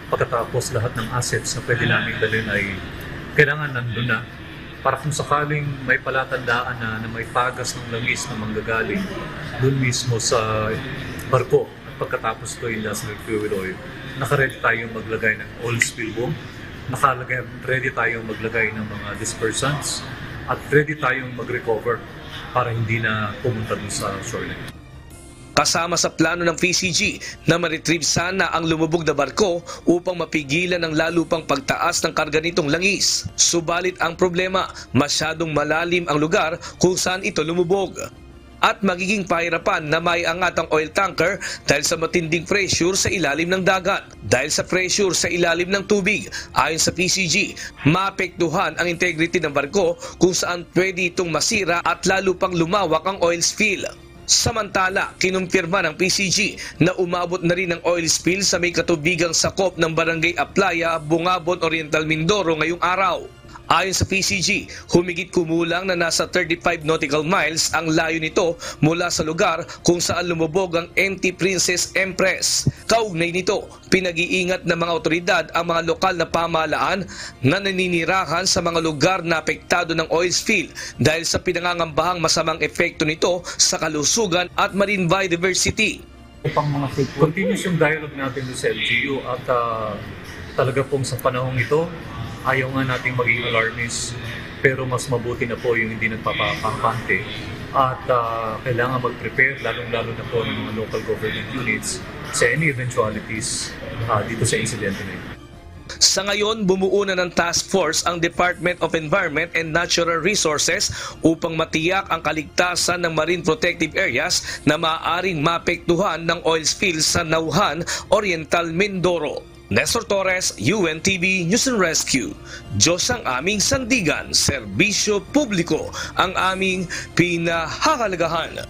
pagkatapos lahat ng assets na pwede namin dalhin ay kailangan nandun na para kung sakaling may palatandaan na, na may pagas ng langis na manggagaling dun mismo sa barko at pagkatapos ito industrial fuel oil, naka-ready tayong maglagay ng oil spill bomb, naka-ready tayong maglagay ng mga dispersants at ready tayong mag-recover para hindi na pumunta dun sa shoreline. Kasama sa plano ng P C G na ma-retrieve sana ang lumubog na barko upang mapigilan ang lalo pang pagtaas ng karga nitong langis. Subalit ang problema, masyadong malalim ang lugar kung saan ito lumubog. At magiging pahirapan na maiangat ang oil tanker dahil sa matinding pressure sa ilalim ng dagat. Dahil sa pressure sa ilalim ng tubig, ayon sa P C G, maapektuhan ang integrity ng barko kung saan pwede itong masira at lalo pang lumawak ang oil spill. Samantala, kinumpirma ng P C G na umabot na rin ang oil spill sa may katubigang sakop ng Barangay Aplaya, Bungabon, Oriental Mindoro ngayong araw. Ayon sa P C G, humigit kumulang na nasa thirty-five nautical miles ang layo nito mula sa lugar kung saan lumubog ang M T Princess Empress. Kaugnay nito, pinag-iingat ng mga otoridad ang mga lokal na pamahalaan na naninirahan sa mga lugar na apektado ng oil spill dahil sa pinangangambahang masamang epekto nito sa kalusugan at marine biodiversity. Upang mga continuous yung dialogue natin sa L G U at uh, talaga pong sa panahong ito, ayaw nga nating maging alarmist, pero mas mabuti na po yung hindi nagpapakampante at uh, kailangan mag-prepare, lalong-lalo na po ng mga local government units sa any eventualities uh, dito sa insidente na ito. Sa ngayon, bumuo na ng task force ang Department of Environment and Natural Resources upang matiyak ang kaligtasan ng marine protective areas na maaaring maapektuhan ng oil spill sa Nauhan, Oriental Mindoro. Nestor Torres, U N T V News and Rescue. Diyos ang aming sandigan, serbisyo publiko ang aming pinahahalagahan.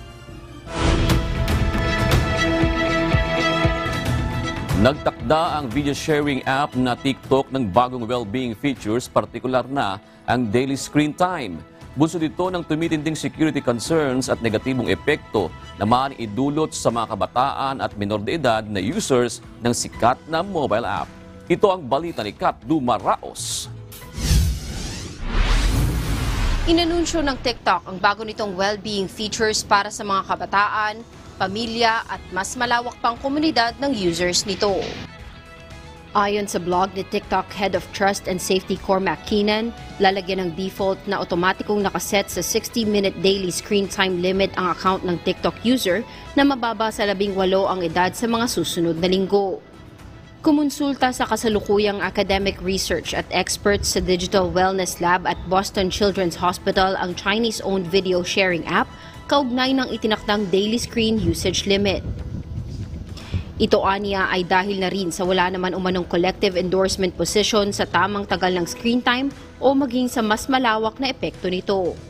Nagtakda ang video sharing app na TikTok ng bagong well-being features, partikular na ang daily screen time. Bunso dito ng tumitinding security concerns at negatibong epekto na maaaring idulot sa mga kabataan at minor de edad na users ng sikat na mobile app. Ito ang balita ni Kat Dumaraos. Inanunsyo ng TikTok ang bago nitong well-being features para sa mga kabataan, pamilya at mas malawak pang komunidad ng users nito. Ayon sa blog ni TikTok Head of Trust and Safety Cormac Keenan, lalagyan ng default na otomatikong nakaset sa sixty minute daily screen time limit ang account ng TikTok user na mababa sa labing walo ang edad sa mga susunod na linggo. Kumonsulta sa kasalukuyang academic research at experts sa Digital Wellness Lab at Boston Children's Hospital ang Chinese-owned video sharing app kaugnay ng itinakdang daily screen usage limit. Ito aniya ay dahil na rin sa wala naman umanong collective endorsement position sa tamang tagal ng screen time o maging sa mas malawak na epekto nito.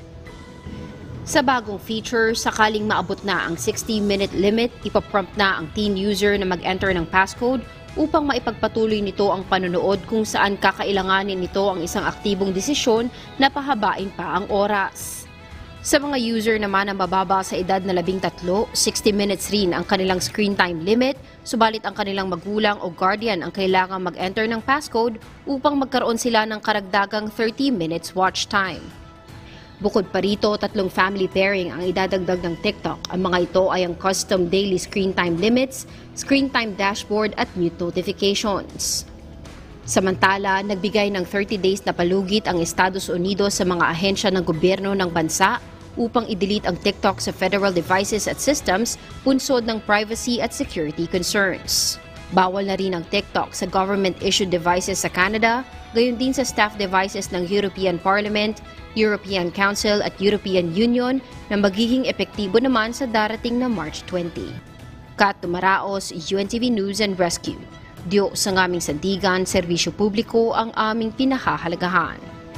Sa bagong feature, sakaling maabot na ang sixty minute limit, ipaprompt na ang teen user na mag-enter ng passcode upang maipagpatuloy nito ang panonood kung saan kakailanganin nito ang isang aktibong desisyon na pahabain pa ang oras. Sa mga user naman na mababa sa edad na labing tatlo, sixty minutes rin ang kanilang screen time limit, subalit ang kanilang magulang o guardian ang kailangang mag-enter ng passcode upang magkaroon sila ng karagdagang thirty minutes watch time. Bukod pa rito, tatlong family pairing ang idadagdag ng TikTok. Ang mga ito ay ang custom daily screen time limits, screen time dashboard at mute notifications. Samantala, nagbigay ng thirty days na palugit ang Estados Unidos sa mga ahensya ng gobyerno ng bansa upang i-delete ang TikTok sa federal devices at systems punsod ng privacy at security concerns. Bawal na rin ang TikTok sa government-issued devices sa Canada, gayon din sa staff devices ng European Parliament, European Council at European Union na magiging epektibo naman sa darating na March twentieth. Kat Tumaraos, U N T V News and Rescue. Diyos ang aming sandigan, serbisyo publiko ang aming pinahahalagahan.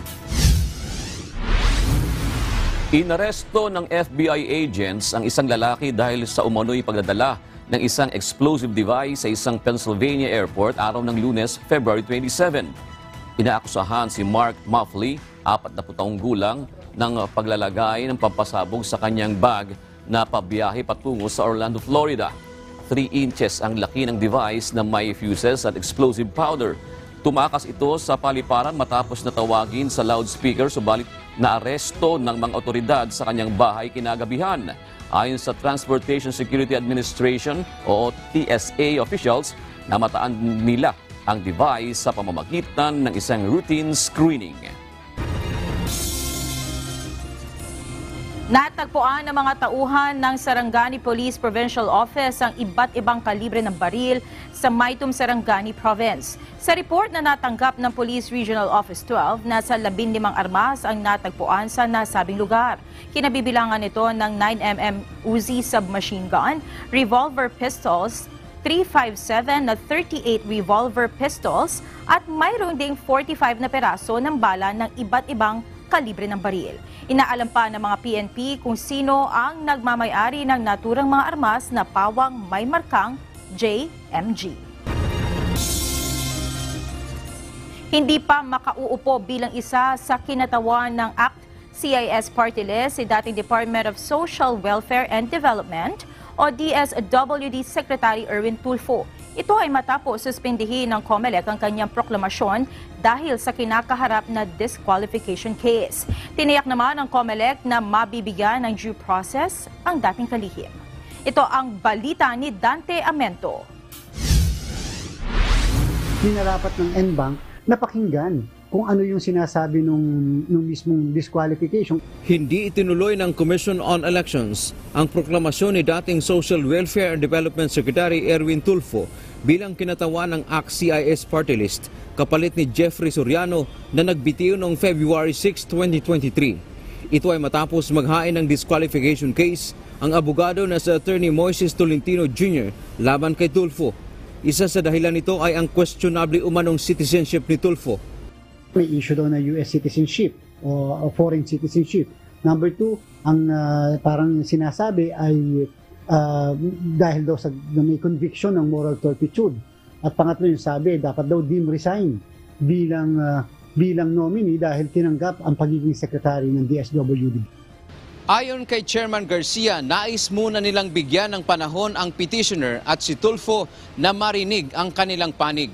Inaresto ng F B I agents ang isang lalaki dahil sa umano'y pagdadala ng isang explosive device sa isang Pennsylvania airport araw ng Lunes, February twenty-seventh. Inaakusahan si Mark Muffley, apat na taong gulang, ng paglalagay ng pampasabog sa kanyang bag na pabiyahe patungo sa Orlando, Florida. three inches ang laki ng device na may fuses at explosive powder. Tumakas ito sa paliparan matapos na tawagin sa loudspeaker subalit naaresto ng mga otoridad sa kanyang bahay kinagabihan. Ayon sa Transportation Security Administration o T S A officials, namataan nila ang device sa pamamagitan ng isang routine screening. Natagpuan ng mga tauhan ng Sarangani Police Provincial Office ang iba't ibang kalibre ng baril sa Maitum, Sarangani Province. Sa report na natanggap ng Police Regional Office twelve, nasa labing limang armas ang natagpuan sa nasabing lugar. Kinabibilangan ito ng nine millimeter Uzi submachine gun, revolver pistols, three fifty-seven na thirty-eight revolver pistols at mayroon ding forty-five na peraso ng bala ng iba't ibang kalibre ng baril. Inaalam pa ng mga P N P kung sino ang nagmamayari ng naturang mga armas na pawang may markang J M G. Hindi pa makauupo bilang isa sa kinatawan ng A C T C I S Party List si dating Department of Social Welfare and Development o D S W D Secretary Erwin Tulfo. Ito ay matapos suspendihin ng COMELEC ang kanyang proklamasyon dahil sa kinakaharap na disqualification case. Tiniyak naman ng COMELEC na mabibigyan ng due process ang dating kalihim. Ito ang balita ni Dante Amento. Ninarapat ng N BANC na pakinggan kung ano yung sinasabi nung, nung mismong disqualification. Hindi itinuloy ng Commission on Elections ang proklamasyon ni dating Social Welfare and Development Secretary Erwin Tulfo bilang kinatawan ng A C T C I S Party List kapalit ni Jeffrey Soriano na nagbitiw noong February sixth, twenty twenty-three. Ito ay matapos maghain ng disqualification case ang abogado na sa Attorney Moises Tolentino Junior laban kay Tulfo. Isa sa dahilan nito ay ang questionable umanong citizenship ni Tulfo. May issue daw na U S citizenship o, o foreign citizenship. Number two, ang uh, parang sinasabi ay uh, dahil daw sa may conviction ng moral turpitude. At pangatlo yung sabi, dapat daw dim resign bilang, uh, bilang nominee dahil tinanggap ang pagiging sekretary ng D S W D. Ayon kay Chairman Garcia, nais muna nilang bigyan ng panahon ang petitioner at si Tulfo na marinig ang kanilang panig.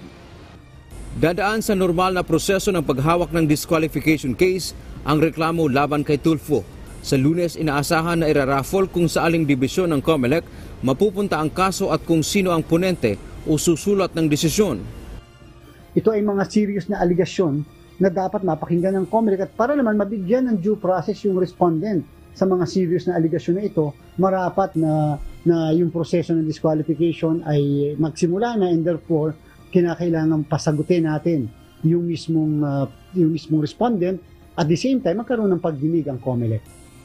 Dadaan sa normal na proseso ng paghawak ng disqualification case ang reklamo laban kay Tulfo. Sa Lunes, inaasahan na iraraffle kung sa aling dibisyon ng COMELEC mapupunta ang kaso at kung sino ang ponente o susulat ng desisyon. Ito ay mga serious na aligasyon na dapat mapakinggan ng COMELEC at para naman mabigyan ng due process yung respondent sa mga serious na aligasyon na ito, marapat na, na yung proseso ng disqualification ay magsimula na and therefore kinakailangan pasagutin natin yung mismong, uh, yung mismong respondent at the same time magkaroon ng pagdinig ang COMELEC.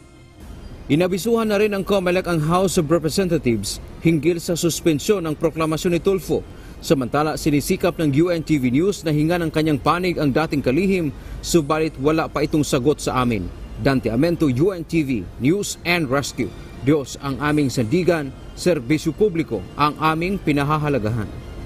Inabisuhan na rin ng COMELEC ang House of Representatives hinggil sa suspensyon ng proklamasyon ni Tulfo. Samantala, sinisikap ng U N T V News na hinga ng kanyang panig ang dating kalihim, subalit wala pa itong sagot sa amin. Dante Amento, U N T V News and Rescue. Diyos ang aming sandigan, serbisyo publiko ang aming pinahahalagahan.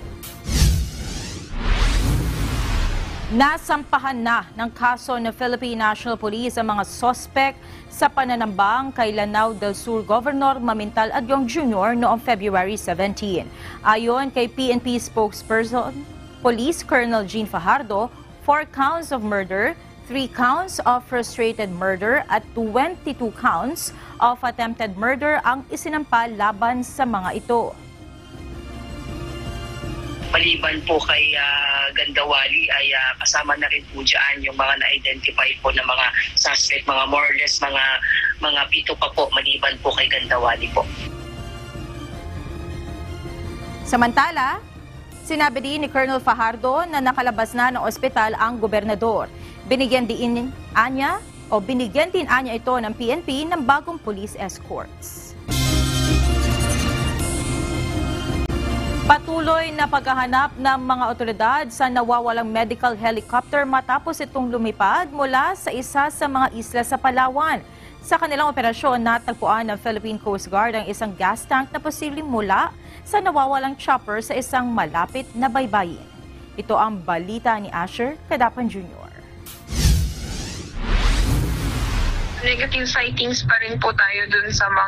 Nasampahan na ng kaso ng Philippine National Police ang mga sospek sa pananambang kay Lanao del Sur Governor Mamintal Agyong Junior noong February seventeenth. Ayon kay P N P spokesperson, Police Colonel Jean Fajardo, four counts of murder, three counts of frustrated murder at twenty-two counts of attempted murder ang isinampa laban sa mga ito. Maliban po kay uh, Gandawali ay uh, kasama na rin po dyan yung mga na-identify po na mga suspect, mga more or less mga, mga pito pa po maliban po kay Gandawali po. Samantala, sinabi din ni Colonel Fajardo na nakalabas na ng ospital ang gobernador. Binigyan din anya o binigyan din anya ito ng P N P ng bagong police escorts. Patuloy na paghahanap ng mga otoridad sa nawawalang medical helicopter matapos itong lumipad mula sa isa sa mga isla sa Palawan. Sa kanilang operasyon, natagpuan ng Philippine Coast Guard ang isang gas tank na posibleng mula sa nawawalang chopper sa isang malapit na baybayin. Ito ang balita ni Asher Cadapan Junior Negative sightings pa rin po tayo dun sa mga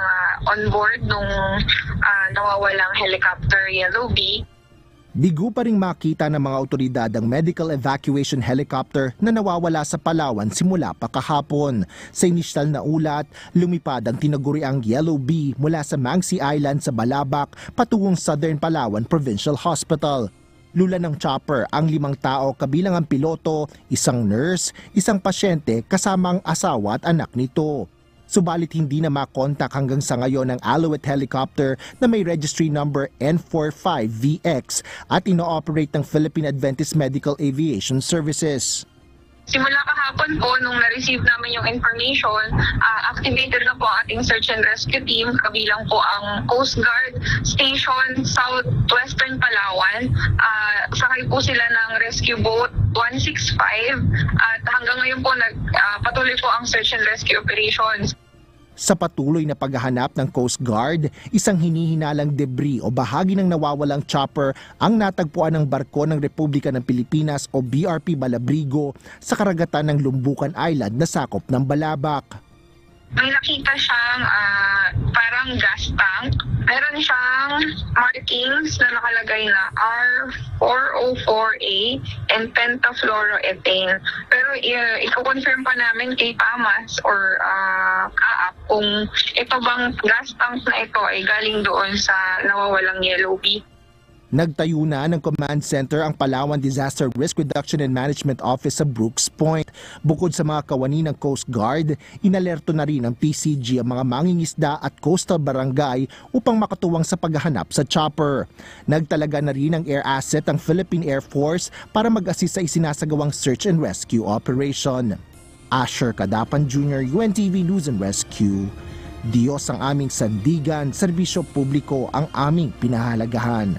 on board nung uh, nawawalang helicopter Yellow Bee. Bigo pa ring makita ng mga otoridad ang medical evacuation helicopter na nawawala sa Palawan simula pa kahapon. Sa inisyal na ulat, lumipad ang tinaguriang Yellow Bee mula sa Mangsi Island sa Balabac patungong Southern Palawan Provincial Hospital. Lula ng chopper ang limang tao kabilang ang piloto, isang nurse, isang pasyente kasama ang asawa at anak nito. Subalit hindi na makontak hanggang sa ngayon ang Alouette helicopter na may registry number N forty-five V X at ino-operate ng Philippine Adventist Medical Aviation Services. Simula kahapon po, nung na-receive namin yung information, uh, activated na po ang ating search and rescue team, kabilang po ang Coast Guard Station Southwestern Palawan. Uh, sakay po sila ng rescue boat one sixty-five at hanggang ngayon po nag, uh, patuloy po ang search and rescue operations. Sa patuloy na paghahanap ng Coast Guard, isang hinihinalang debris o bahagi ng nawawalang chopper ang natagpuan ng barko ng Republika ng Pilipinas o B R P Balabrigo sa karagatan ng Lumbukan Island na sakop ng Balabac. May nakita siyang uh, parang gas tank. Meron siyang markings na nakalagay na R four oh four A and pentafluoroethane. Pero uh, i-confirm pa namin kay Pamas or uh, K A A P kung ito bang gas tank na ito ay galing doon sa nawawalang Yellow Bee. Nagtayo na ng command center ang Palawan Disaster Risk Reduction and Management Office sa Brooks Point. Bukod sa mga kawani ng Coast Guard, inalerto na rin ng P C G ang mga mangingisda at coastal barangay upang makatuwang sa paghahanap sa chopper. Nagtalaga na rin ng air asset ang Philippine Air Force para mag-assist sa isinasagawang search and rescue operation. Asher Cadapan Junior, U N T V News and Rescue. Diyos ang aming sandigan, serbisyo publiko ang aming pinahalagahan.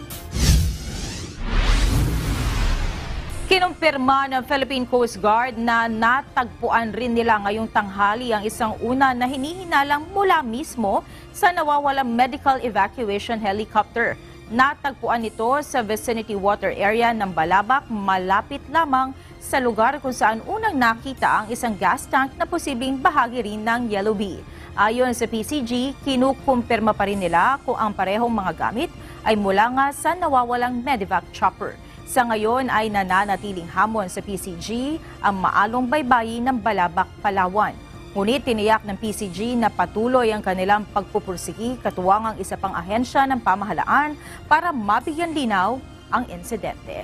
Kinumpirma ng Philippine Coast Guard na natagpuan rin nila ngayong tanghali ang isang una na hinihinalang mula mismo sa nawawalang medical evacuation helicopter. Natagpuan ito sa vicinity water area ng Balabac, malapit lamang sa lugar kung saan unang nakita ang isang gas tank na posibleng bahagi rin ng Yellow Bee. Ayon sa P C G, kinukumpirma pa rin nila kung ang parehong mga gamit ay mula nga sa nawawalang medevac chopper. Sa ngayon ay nananatiling hamon sa P C G ang maalong baybayin ng Balabac, Palawan. Ngunit tiniyak ng P C G na patuloy ang kanilang pagpupursigi katuwang ang isa pang ahensya ng pamahalaan para mabigyan linaw ang insidente.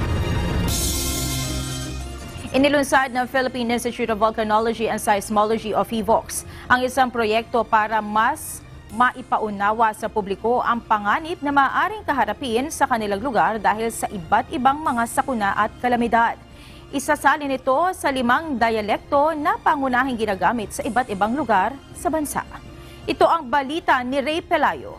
Inilunsad ng Philippine Institute of Volcanology and Seismology o PHIVOLCS ang isang proyekto para mas maipaunawa sa publiko ang panganib na maaaring kaharapin sa kanilang lugar dahil sa iba't ibang mga sakuna at kalamidad. Isasalin ito sa limang dialekto na pangunahing ginagamit sa iba't ibang lugar sa bansa. Ito ang balita ni Ray Pelayo.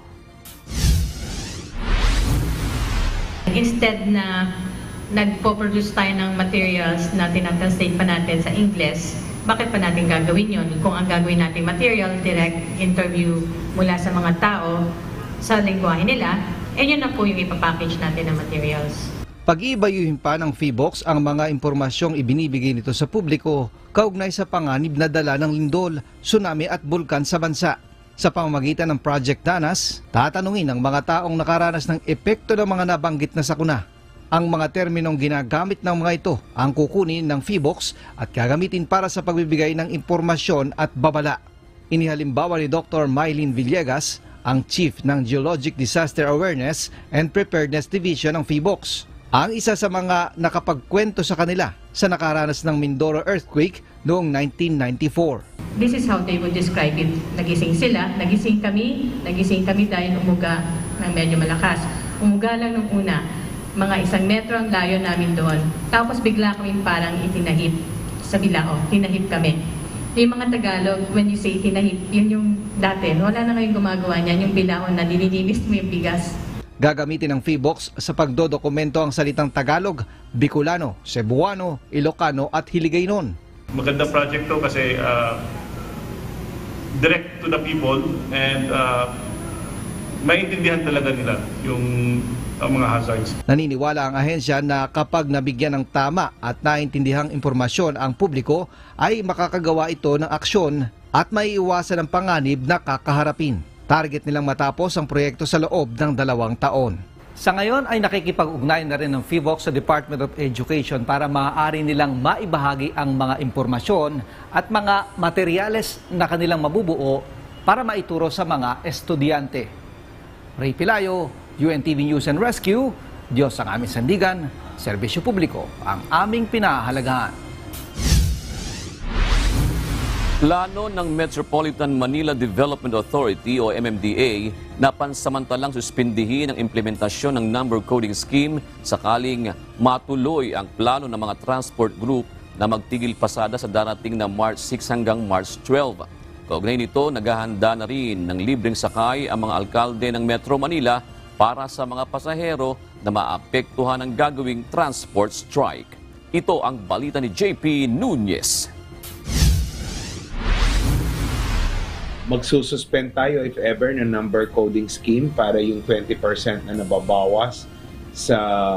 Instead na nagpo-produce tayo ng materials na tinatranslate pa natin sa English, bakit pa natin gagawin yun? Kung ang gagawin natin material, direct interview mula sa mga tao sa lingwahe nila, eh yun na po yung ipapackage natin ng materials. Pag-iibayuhin pa ng PHIVOLCS ang mga impormasyong ibinibigay nito sa publiko kaugnay sa panganib na dala ng lindol, tsunami at bulkan sa bansa. Sa pamamagitan ng Project Danas, tatanungin ng mga taong nakaranas ng epekto ng mga nabanggit na sakuna. Ang mga terminong ginagamit ng mga ito ang kukunin ng PHIVOLCS at gagamitin para sa pagbibigay ng impormasyon at babala. Inihalimbawa ni Doctor Mylene Villegas, ang Chief ng Geologic Disaster Awareness and Preparedness Division ng PHIVOLCS. Ang isa sa mga nakapagkwento sa kanila sa nakaranas ng Mindoro earthquake noong nineteen ninety-four. This is how they would describe it. Nagising sila, nagising kami, nagising kami dahil umuga ng medyo malakas. Umuga lang nung una. Mga isang metro ang layo namin doon. Tapos bigla kami parang itinahip sa bilao. Tinahip kami. Yung mga Tagalog, when you say tinahip, yun yung dati. Wala na kayong gumagawa niyan. Yung bilao na nililinis mo yung bigas. Gagamitin ng PHIVOLCS sa pagdodokumento ang salitang Tagalog, Bicolano, Cebuano, Ilocano at Hiligaynon. Magandang project to kasi uh, direct to the people and uh, maintindihan talaga nila yung ang mga hazards. Naniniwala ang ahensya na kapag nabigyan ng tama at naintindihang impormasyon ang publiko ay makakagawa ito ng aksyon at maiiwasan ang panganib na kakaharapin. Target nilang matapos ang proyekto sa loob ng dalawang taon. Sa ngayon ay nakikipag-ugnayan na rin ng PHIVOLCS sa Department of Education para maaari nilang maibahagi ang mga impormasyon at mga materyales na kanilang mabubuo para maituro sa mga estudyante. Ray Pilayo, U N T V News and Rescue, Diyos ang aming sandigan, serbisyo publiko ang aming pinahahalagahan. Plano ng Metropolitan Manila Development Authority o M M D A na pansamantalang suspindihin ang implementasyon ng number coding scheme sakaling matuloy ang plano ng mga transport group na magtigil pasada sa darating na March six hanggang March twelve. Kaugnay nito, naghahanda na rin ng libreng sakay ang mga alkalde ng Metro Manila para sa mga pasahero na maapektuhan ng gagawing transport strike. Ito ang balita ni J P Nunez. Magsususpend tayo if ever ng number coding scheme para yung twenty percent na nababawas sa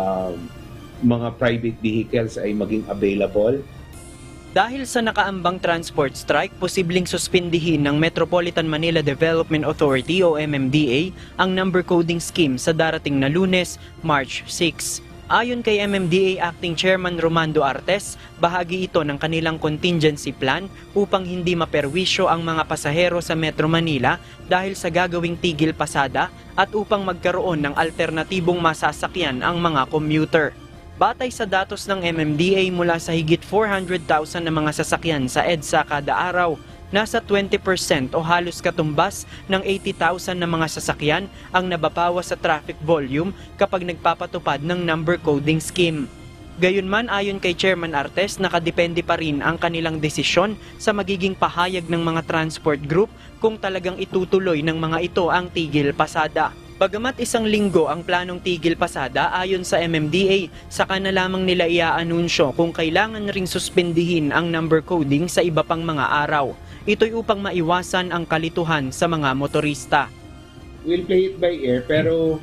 mga private vehicles ay maging available. Dahil sa nakaambang transport strike, posibleng suspindihin ng Metropolitan Manila Development Authority o M M D A ang number coding scheme sa darating na Lunes, March six. Ayon kay M M D A Acting Chairman Romando Artes, bahagi ito ng kanilang contingency plan upang hindi maperwisyo ang mga pasahero sa Metro Manila dahil sa gagawing tigil pasada at upang magkaroon ng alternatibong masasakyan ang mga commuter. Batay sa datos ng M M D A mula sa higit four hundred thousand na mga sasakyan sa EDSA kada araw, nasa twenty percent o halos katumbas ng eighty thousand na mga sasakyan ang nababawas sa traffic volume kapag nagpapatupad ng number coding scheme. Gayunman, ayon kay Chairman Artes, nakadepende pa rin ang kanilang desisyon sa magiging pahayag ng mga transport group kung talagang itutuloy ng mga ito ang tigil pasada. Bagamat isang linggo ang planong tigil pasada, ayon sa M M D A, saka na lamang nila iaanunsyo kung kailangan ring suspendihin ang number coding sa iba pang mga araw. Ito'y upang maiwasan ang kalituhan sa mga motorista. We'll play it by ear, pero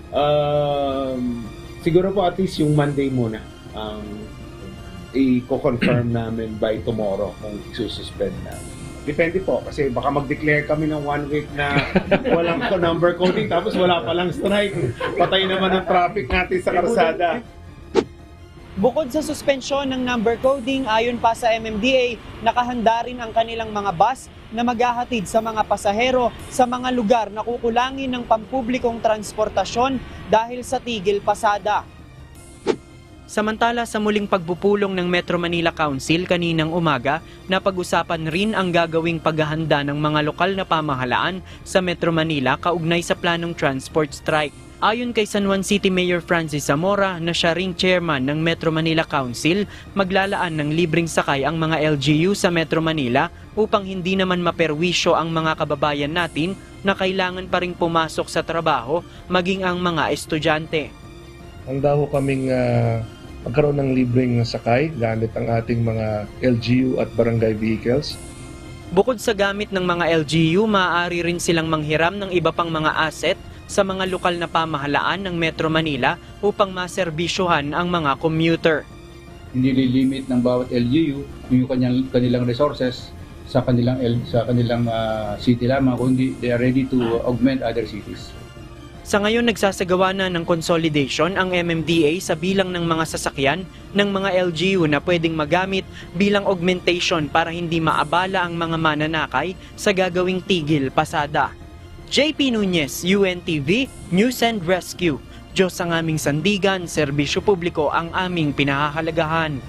um, siguro po at least yung Monday muna ang um, i-confirm namin by tomorrow kung isususpend namin. Depende po, kasi baka mag-declare kami ng one week na walang number coding tapos wala palang strike. Patay naman ang traffic natin sa karsada. Bukod sa suspensyon ng number coding, ayon pa sa M M D A, nakahanda rin ang kanilang mga bus na maghahatid sa mga pasahero sa mga lugar na kukulangin ng pampublikong transportasyon dahil sa tigil pasada. Samantala, sa muling pagpupulong ng Metro Manila Council kaninang umaga, napag-usapan rin ang gagawing paghahanda ng mga lokal na pamahalaan sa Metro Manila kaugnay sa planong transport strike. Ayon kay San Juan City Mayor Francis Zamora na siya ring chairman ng Metro Manila Council, maglalaan ng libreng sakay ang mga L G U sa Metro Manila upang hindi naman maperwisyo ang mga kababayan natin na kailangan pa ring pumasok sa trabaho, maging ang mga estudyante. Handa ho kaming uh, magkaroon ng libreng sakay gamit ang ating mga L G U at barangay vehicles. Bukod sa gamit ng mga L G U, maaari rin silang manghiram ng iba pang mga asset sa mga lokal na pamahalaan ng Metro Manila upang maserbisyohan ang mga commuter. Hindi lilimit ng bawat L G U yung kanilang, kanilang resources sa kanilang sa kanilang uh, city lamang, kundi they are ready to augment other cities. Sa ngayon, nagsasagawa na ng consolidation ang M M D A sa bilang ng mga sasakyan ng mga L G U na pwedeng magamit bilang augmentation para hindi maabala ang mga mananakay sa gagawing tigil pasada. J P Nunez, U N T V, News and Rescue. Diyos ang aming sandigan, serbisyo publiko ang aming pinahahalagahan.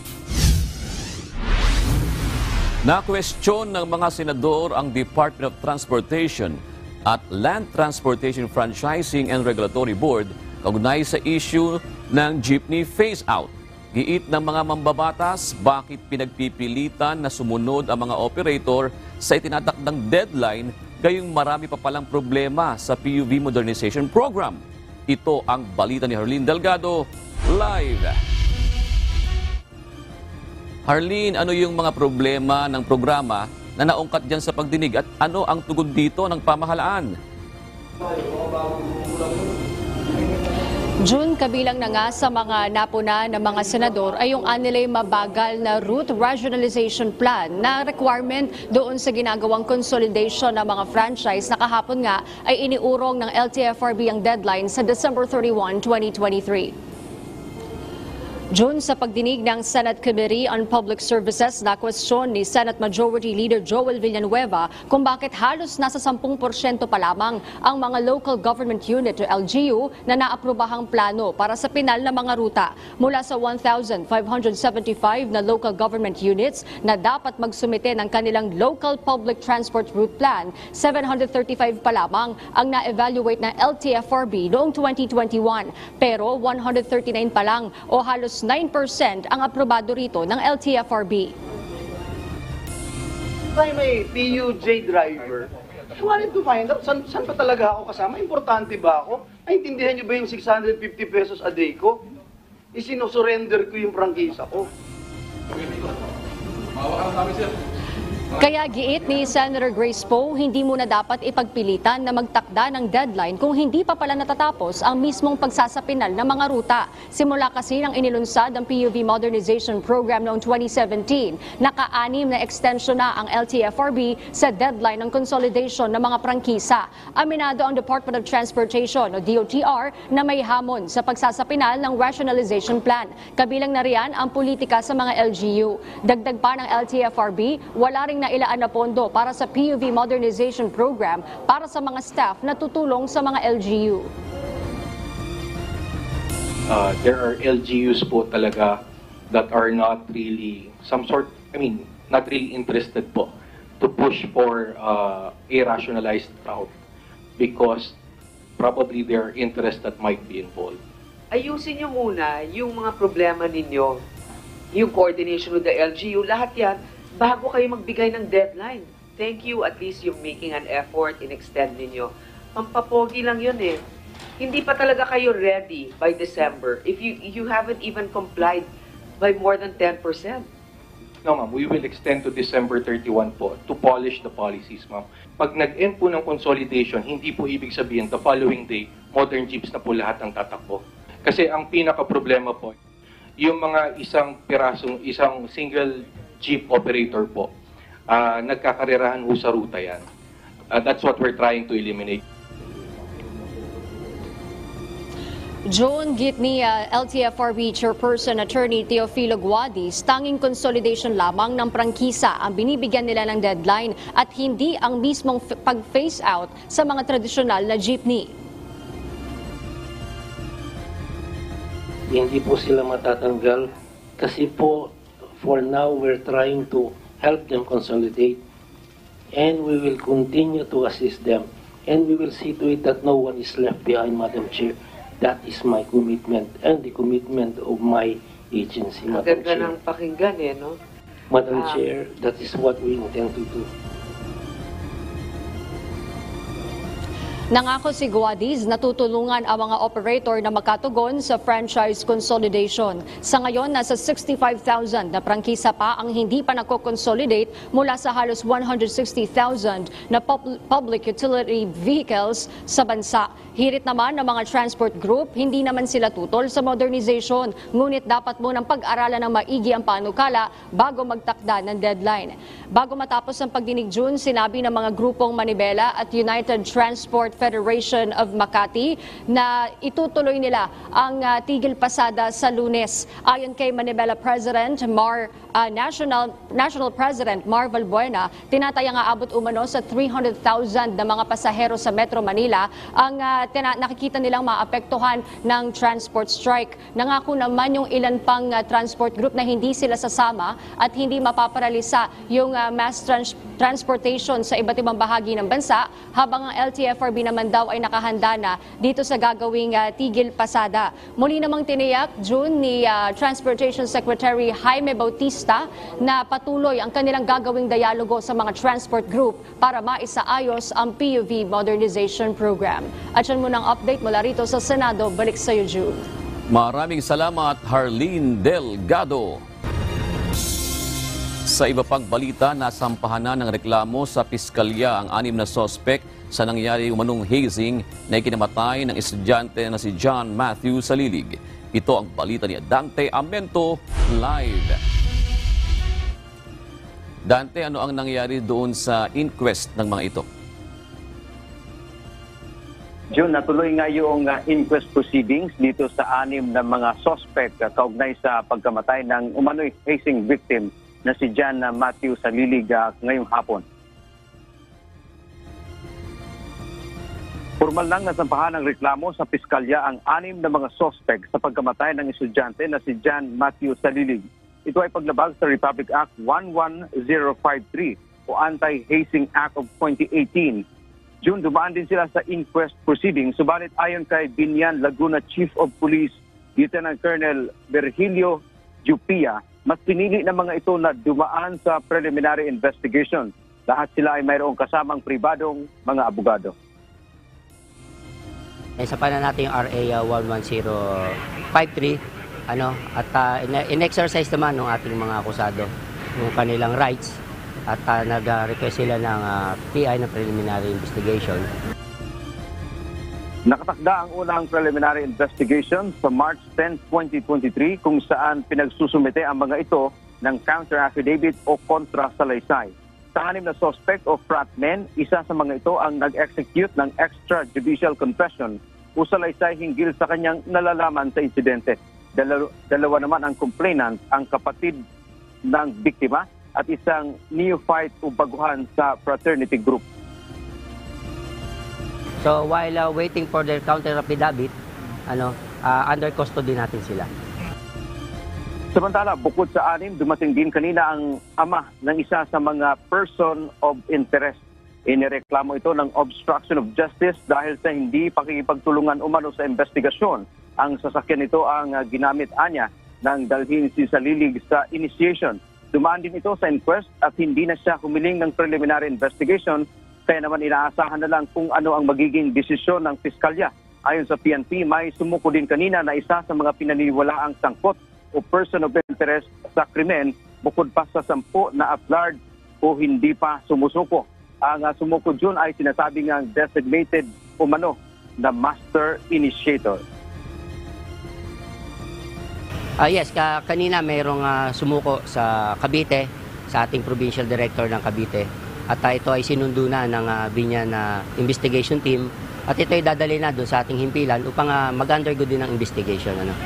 Na-question ng mga senador ang Department of Transportation at Land Transportation Franchising and Regulatory Board kaugnay sa issue ng jeepney phase-out. Giit ng mga mambabatas, bakit pinagpipilitan na sumunod ang mga operator sa itinatakdang deadline gayong marami pa palang problema sa P U V Modernization Program. Ito ang balita ni Harleen Delgado, live. Harleen, ano yung mga problema ng programa na naungkat dyan sa pagdinig at ano ang tugon dito ng pamahalaan? June, kabilang na nga sa mga napuna ng mga senador ay yung anilay mabagal na route rationalization plan na requirement doon sa ginagawang consolidation ng mga franchise na kahapon nga ay iniurong ng L T F R B ang deadline sa December thirty-first, twenty twenty-three. June, sa pagdinig ng Senate Committee on Public Services na kwestiyon ni Senate Majority Leader Joel Villanueva kung bakit halos nasa ten porsyento pa lamang ang mga local government unit o L G U na naaprobahang plano para sa pinal na mga ruta mula sa one thousand five hundred seventy-five na local government units na dapat magsumite ng kanilang local public transport route plan. seven hundred thirty-five pa lamang ang na-evaluate ng L T F R B noong twenty twenty-one, pero one hundred thirty-nine pa lang o halos nine percent ang aprobado rito ng L T F R B. Tayo may P U J driver. I wanted to find out, saan, saan pa talaga ako kasama? Importante ba ako? Naintindihan niyo ba yung six hundred fifty pesos a day ko? Isinosurrender ko yung prangkisa ko. Mawa ka kami, sir. Kaya giit ni Senator Grace Poe, hindi muna dapat ipagpilitan na magtakda ng deadline kung hindi pa pala natatapos ang mismong pagsasapinal ng mga ruta. Simula kasi nang inilunsad ang P U V Modernization Program noong twenty seventeen, naka-anim na extension na ang L T F R B sa deadline ng consolidation ng mga prangkisa. Aminado ang Department of Transportation o D O T R na may hamon sa pagsasapinal ng rationalization plan. Kabilang na riyan ang politika sa mga L G U. Dagdag pa ng L T F R B, wala ring na ilaan na pondo para sa P U V Modernization Program para sa mga staff na tutulong sa mga L G U. Uh, there are L G Us po talaga that are not really some sort, I mean, not really interested po to push for uh, a rationalized route because probably there are interests that might be involved. Ayusin nyo muna yung mga problema ninyo, yung coordination with the L G U, lahat yan, bago kayo magbigay ng deadline. Thank you, at least you're making an effort in extend ninyo. Pampapogi lang yun eh. Hindi pa talaga kayo ready by December if you you haven't even complied by more than ten percent. No ma'am, we will extend to December thirty-first po to polish the policies ma'am. Pag nag-end po ng consolidation, hindi po ibig sabihin the following day, modern jeeps na po lahat ang tatakbo. Kasi ang pinaka-problema po, yung mga isang pirasong, isang single jeep operator po, uh, nagkakarerahan ho sa ruta yan. Uh, that's what we're trying to eliminate. John, git ni uh, L T F R B Chairperson Attorney Teofilo Guadis, tanging consolidation lamang ng prangkisa ang binibigyan nila ng deadline at hindi ang mismong pag-phase out sa mga tradisyonal na jeepney. Hindi po sila matatanggal kasi po for now, we're trying to help them consolidate and we will continue to assist them and we will see to it that no one is left behind, Madam Chair. That is my commitment and the commitment of my agency, Madam Ganda Chair. ng pakinggan eh, no? Madam Ah. Chair, that is what we intend to do. Nangako si Guadis na tutulungan ang mga operator na makatugon sa franchise consolidation. Sa ngayon, nasa sixty-five thousand na prangkisa pa ang hindi pa nako-consolidate mula sa halos one hundred sixty thousand na pub- public utility vehicles sa bansa. Hirit naman ng mga transport group, hindi naman sila tutol sa modernization. Ngunit dapat munang pag-aralan ng maigi ang panukala bago magtakda ng deadline. Bago matapos ang pagdinig June, sinabi ng mga grupong Manibela at United Transport Federation of Makati na itutuloy nila ang uh, tigil pasada sa Lunes. Ayon kay Manibela President Mar uh, National National President Mar Valbuena, tinatayang aabot umano sa three hundred thousand na mga pasahero sa Metro Manila ang uh, tina- nakikita nilang maapektuhan ng transport strike. Nangako naman yung ilan pang uh, transport group na hindi sila sasama at hindi mapaparalisa yung uh, mass trans- transportation sa iba't ibang bahagi ng bansa, habang ang L T F R B naman daw ay nakahanda na dito sa gagawing uh, tigil pasada. Muli namang tiniyak, June, ni uh, Transportation Secretary Jaime Bautista na patuloy ang kanilang gagawing dialogo sa mga transport group para maisaayos ang P U V Modernization Program. At yan muna ang update mula rito sa Senado. Balik sa iyo, June. Maraming salamat, Harleen Delgado. Sa iba pang balita, nasampahan na ng reklamo sa piskalya ang anim na sospek sa nangyari umanong hazing na ikinamatay ng estudyante na si John Matthew Salilig. Ito ang balita ni Dante Amento live. Dante, ano ang nangyari doon sa inquest ng mga ito? June, natuloy nga yung uh, inquest proceedings dito sa anim na mga suspect uh, kaugnay sa pagkamatay ng umano'y hazing victim na si John uh, Matthew Salilig uh, ngayong hapon. Formal nang nasampahan ng reklamo sa piskalya ang anim na mga suspect sa pagkamatay ng estudyante na si John Matthew Salilig. Ito ay paglabag sa Republic Act one one zero five three o Anti-Hazing Act of twenty eighteen. June, dumaan din sila sa inquest proceedings, subalit ayon kay Binyan Laguna Chief of Police Lieutenant Colonel Virgilio Jupia, mas pinili ng mga ito na dumaan sa preliminary investigation. Lahat sila ay mayroong kasamang pribadong mga abogado. Isa pa na natin yung R A one one zero five three ano, at uh, in-exercise naman ng ating mga akusado yung kanilang rights. At uh, nag-request sila ng uh, P I na preliminary investigation. Nakatakda ang unang preliminary investigation sa March tenth, twenty twenty-three kung saan pinagsusumite ang mga ito ng counter affidavit o kontra salaysay. Sa anim na suspect o frat men, isa sa mga ito ang nag-execute ng extrajudicial confession o salaysay hinggil sa kanyang nalalaman sa insidente. Dalawa, dalawa naman ang complainant, ang kapatid ng biktima, at isang neophyte o baguhan sa fraternity group. So while uh, waiting for their counter affidavit, ano, uh, under custody natin sila. Samantala, bukod sa anim, dumating din kanina ang ama ng isa sa mga person of interest. Inireklamo ito ng obstruction of justice dahil sa hindi pakikipagtulungan umano sa investigasyon. Ang sasakyan nito ang uh, ginamit anya ng dalhin si Salilig sa initiation. Dumaan din ito sa inquest at hindi na siya humiling ng preliminary investigation, kaya naman inaasahan na lang kung ano ang magiging desisyon ng piskalya. Ayon sa P N P, may sumuko din kanina na isa sa mga pinaniniwalaang sangkot o person of interest sa krimen bukod pa sa sampu na at large o hindi pa sumusuko. Ang uh, sumuko dyan ay sinasabing ang designated umano na master initiator. Uh, yes, ka kanina mayroong uh, sumuko sa Cavite, sa ating provincial director ng Cavite. At uh, ito ay sinundo na ng uh, Binyan na uh, investigation team. At ito ay dadali na doon sa ating himpilan upang uh, mag-undergo din ng investigation. Ano?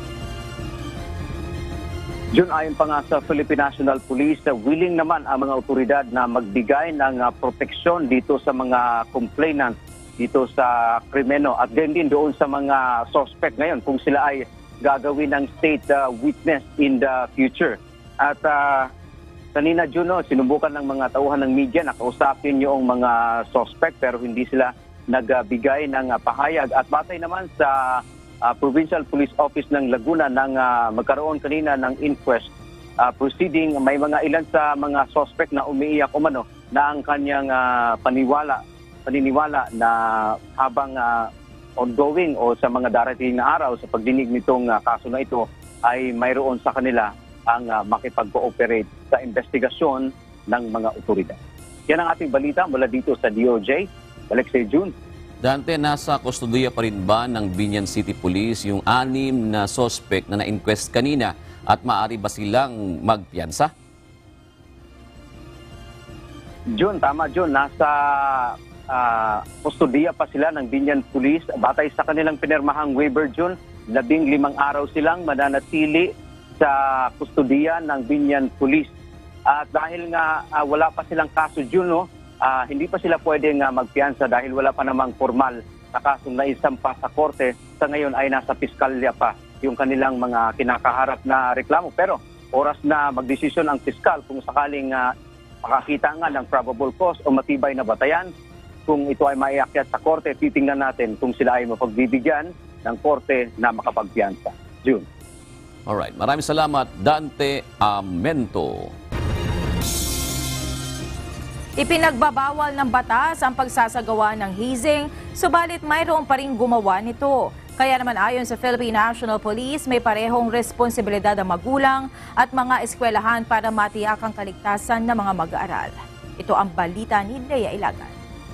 Jun, ayon pa nga sa Philippine National Police, uh, willing naman ang mga otoridad na magbigay ng uh, proteksyon dito sa mga complainant dito sa krimeno at din din doon sa mga suspect ngayon kung sila ay gagawin ng state uh, witness in the future. At uh, kanina, Juno, sinubukan ng mga tauhan ng media na kausapin yung mga suspect pero hindi sila nagbigay ng uh, pahayag. At batay naman sa uh, Provincial Police Office ng Laguna nang uh, magkaroon kanina ng inquest uh, proceeding, may mga ilan sa mga suspect na umiiyak umano na ang kanyang uh, paniwala, paniniwala na habang uh, ongoing o sa mga darating na araw sa pagdinig nitong uh, kaso na ito ay mayroon sa kanila ang uh, makipag-cooperate sa investigasyon ng mga otoridad. Yan ang ating balita mula dito sa D O J. Balik sa June. Dante, nasa kustodiya pa rin ba ng Binyan City Police yung anim na suspect na na-inquest kanina at maaari ba silang magpiyansa? June, tama June. Nasa Uh, kustodiya pa sila ng Binyan Police. Batay sa kanilang pinirmahang waiver, June, labing limang araw silang mananatili sa kustodiya ng Binyan Police. At dahil nga uh, wala pa silang kaso, June, no, uh, hindi pa sila pwedeng uh, magpiyansa dahil wala pa namang formal na kasong naisampa sa korte. Sa ngayon ay nasa piskalya pa yung kanilang mga kinakaharap na reklamo. Pero oras na magdesisyon ang piskal kung sakaling uh, makakita nga ng probable cause o matibay na batayan. Kung ito ay maiakyat sa korte, titingnan natin kung sila ay mapagbibigyan ng korte na makapagpiyansa. June. Alright, maraming salamat, Dante Amento. Ipinagbabawal ng batas ang pagsasagawa ng hazing, subalit mayroon pa rin gumawa nito. Kaya naman ayon sa Philippine National Police, may parehong responsibilidad ang magulang at mga eskwelahan para matiyak ang kaligtasan ng mga mag-aaral. Ito ang balita ni Lea Ilagan.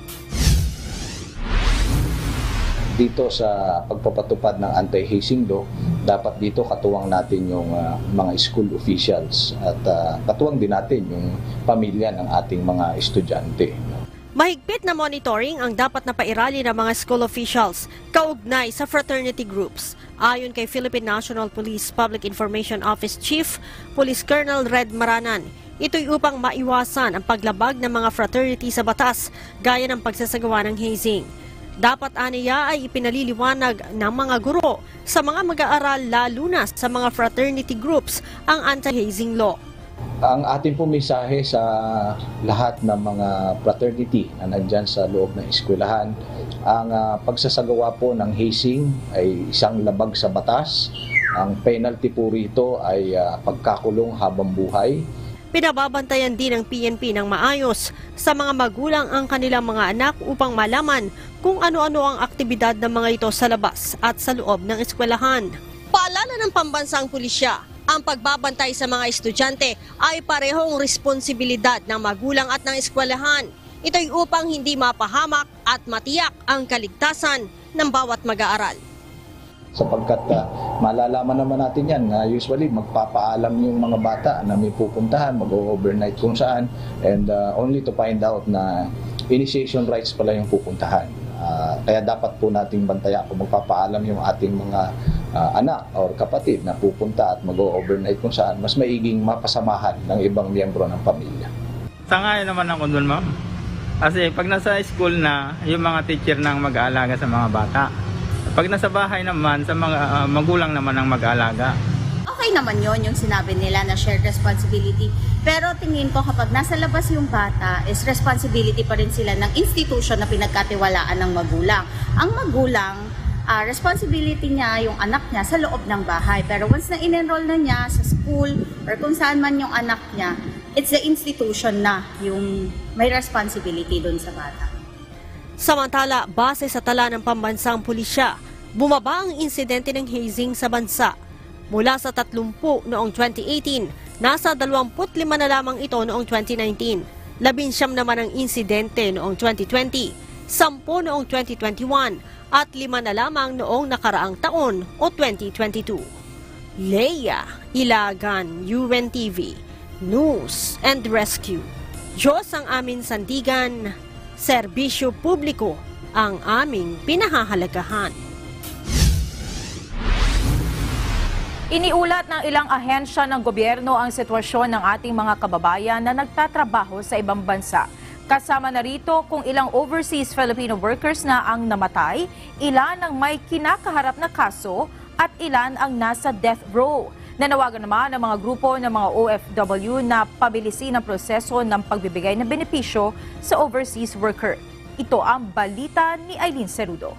Dito sa pagpapatupad ng anti-hazing law, dapat dito katuwang natin yung uh, mga school officials at uh, katuwang din natin yung pamilya ng ating mga estudyante. Mahigpit na monitoring ang dapat na pairali ng mga school officials kaugnay sa fraternity groups. Ayon kay Philippine National Police Public Information Office Chief Police Colonel Red Maranan, ito'y upang maiwasan ang paglabag ng mga fraternity sa batas gaya ng pagsasagawa ng hazing. Dapat aniya ay ipinaliliwanag ng mga guro sa mga mag-aaral lalo na sa mga fraternity groups ang anti-hazing law. Ang ating pong mensahe sa lahat ng mga fraternity na nandyan sa loob ng eskwelahan, ang uh, pagsasagawa po ng hazing ay isang labag sa batas. Ang penalty po rito ay uh, pagkakulong habang buhay. Pinababantayan din ng P N P ng maayos sa mga magulang ang kanilang mga anak upang malaman kung ano-ano ang aktibidad ng mga ito sa labas at sa loob ng eskwelahan. Paalala ng pambansang pulisya, ang pagbabantay sa mga estudyante ay parehong responsibilidad ng magulang at ng eskwelahan. Ito'y upang hindi mapahamak at matiyak ang kaligtasan ng bawat mag-aaral. Sapagkat uh, malalaman naman natin yan na uh, usually magpapaalam yung mga bata na may pupuntahan, mag-overnight kung saan, and uh, only to find out na initiation rights pala yung pupuntahan. Uh, kaya dapat po nating bantayan kung magpapaalam yung ating mga uh, anak or kapatid na pupunta at mag-overnight kung saan, mas maiging mapasamahan ng ibang miyembro ng pamilya. Sangayon naman ako doon, ma'am. Kasi pag nasa school na, yung mga teacher nang mag-aalaga sa mga bata. Pag nasa bahay naman, sa mga uh, magulang naman ang mag-aalaga. Okay naman yon yung sinabi nila na shared responsibility. Pero tingin ko kapag nasa labas yung bata, is responsibility pa rin sila ng institution na pinagkatiwalaan ng magulang. Ang magulang, uh, responsibility niya yung anak niya sa loob ng bahay. Pero once na in-enroll na niya sa school or kung saan man yung anak niya, it's the institution na yung may responsibility dun sa bata. Samantala, base sa tala ng pambansang pulisya, bumaba ang insidente ng hazing sa bansa. Mula sa tatlumpu noong twenty eighteen, nasa dalawampu't lima na lamang ito noong twenty nineteen. Labinsyam naman ang insidente noong twenty twenty, sampu noong twenty twenty-one, at lima na lamang noong nakaraang taon o twenty twenty-two. Lea Ilagan, U N T V, News and Rescue. Diyos ang aming sandigan, serbisyo publiko ang aming pinahahalagahan. Iniulat ng ilang ahensya ng gobyerno ang sitwasyon ng ating mga kababayan na nagtatrabaho sa ibang bansa. Kasama na rito kung ilang overseas Filipino workers na ang namatay, ilan ang may kinakaharap na kaso at ilan ang nasa death row. Nanawagan naman ang mga grupo ng mga O F W na pabilisin ang proseso ng pagbibigay ng benepisyo sa overseas worker. Ito ang balita ni Aileen Cerudo.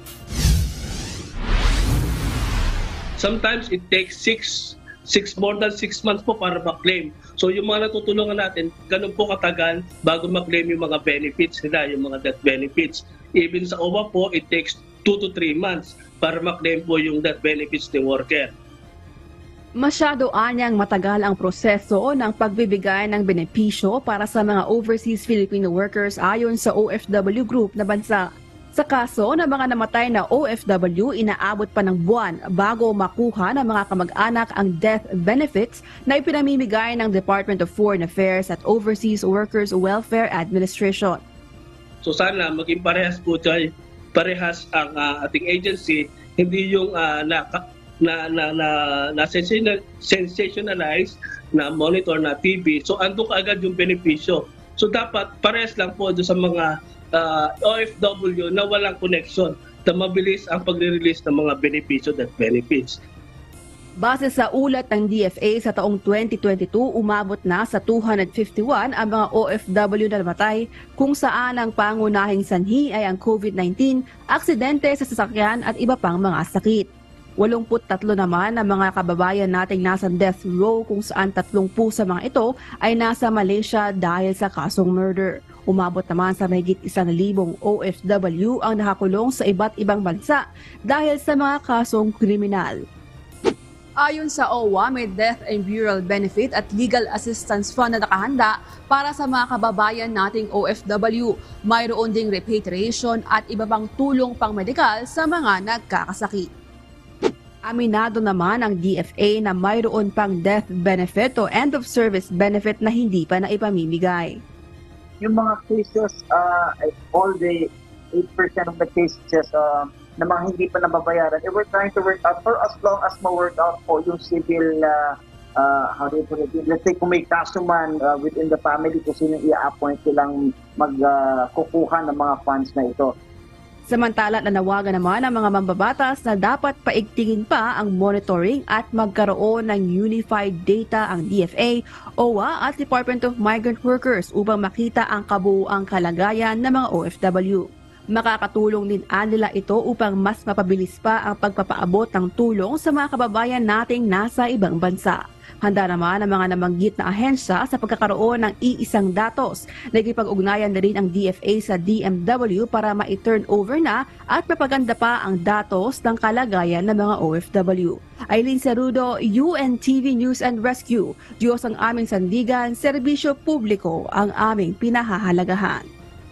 Sometimes it takes six, six more than six months po para ma-claim. So yung mga natutulungan natin, ganun po katagal bago ma-claim yung mga benefits nila, yung mga death benefits. Even sa O W A po, it takes two to three months para ma-claim po yung death benefits ng worker. Masyado anyang matagal ang proseso ng pagbibigay ng benepisyo para sa mga overseas Filipino workers ayon sa O F W group na bansa. Sa kaso ng mga namatay na O F W, inaabot pa ng buwan bago makuha ng mga kamag-anak ang death benefits na ipinamimigay ng Department of Foreign Affairs at Overseas Workers Welfare Administration. So sana maging parehas po tayo, parehas ang uh, ating agency, hindi yung uh, na, na, na, na, na sensationalize na monitor na T V. So ando kaagad yung benepisyo. So dapat parehas lang po sa mga Uh, O F W na walang connection na mabilis ang pagre-release ng mga benepisyo at benefits. Base sa ulat ng D F A sa taong twenty twenty-two, umabot na sa two hundred fifty-one ang mga O F W na namatay kung saan ang pangunahing sanhi ay ang COVID nineteen, aksidente sa sasakyan at iba pang mga sakit. eighty-three naman ang mga kababayan nating nasa death row kung saan thirty sa mga ito ay nasa Malaysia dahil sa kasong murder. Umabot naman sa mahigit isang libong O F W ang nakakulong sa iba't ibang bansa dahil sa mga kasong kriminal. Ayon sa O W A, may death and burial benefit at legal assistance fund na nakahanda para sa mga kababayan nating O F W. Mayroon ding repatriation at iba pang tulong pang-medikal sa mga nagkakasakit. Aminado naman ang D F A na mayroon pang death benefit o end of service benefit na hindi pa na ipamimigay. Yung mga cases, uh, all the eight percent of the cases uh, na mga hindi pa nababayaran, eh, we're trying to work out for as long as ma-work out po yung civil, uh, uh, how do you put it, let's say kung may kaso man uh, within the family, kung sino i-appoint silang magkukuha uh, ng mga funds na ito. Samantala, nanawagan naman ang mga mambabatas na dapat paigtingin pa ang monitoring at magkaroon ng unified data ang D F A, O W A at Department of Migrant Workers upang makita ang kabuuang kalagayan ng mga O F W. Makakatulong din nila ito upang mas mapabilis pa ang pagpapaabot ng tulong sa mga kababayan nating nasa ibang bansa. Handa naman ang mga nabanggit na ahensya sa pagkakaroon ng iisang datos. Nagkipag-ugnayan na rin ang D F A sa D M W para ma-turn over na at mapaganda pa ang datos ng kalagayan ng mga O F W. Aileen Cerudo, U N T V News and Rescue. Diyos ang aming sandigan, serbisyo publiko ang aming pinahahalagahan.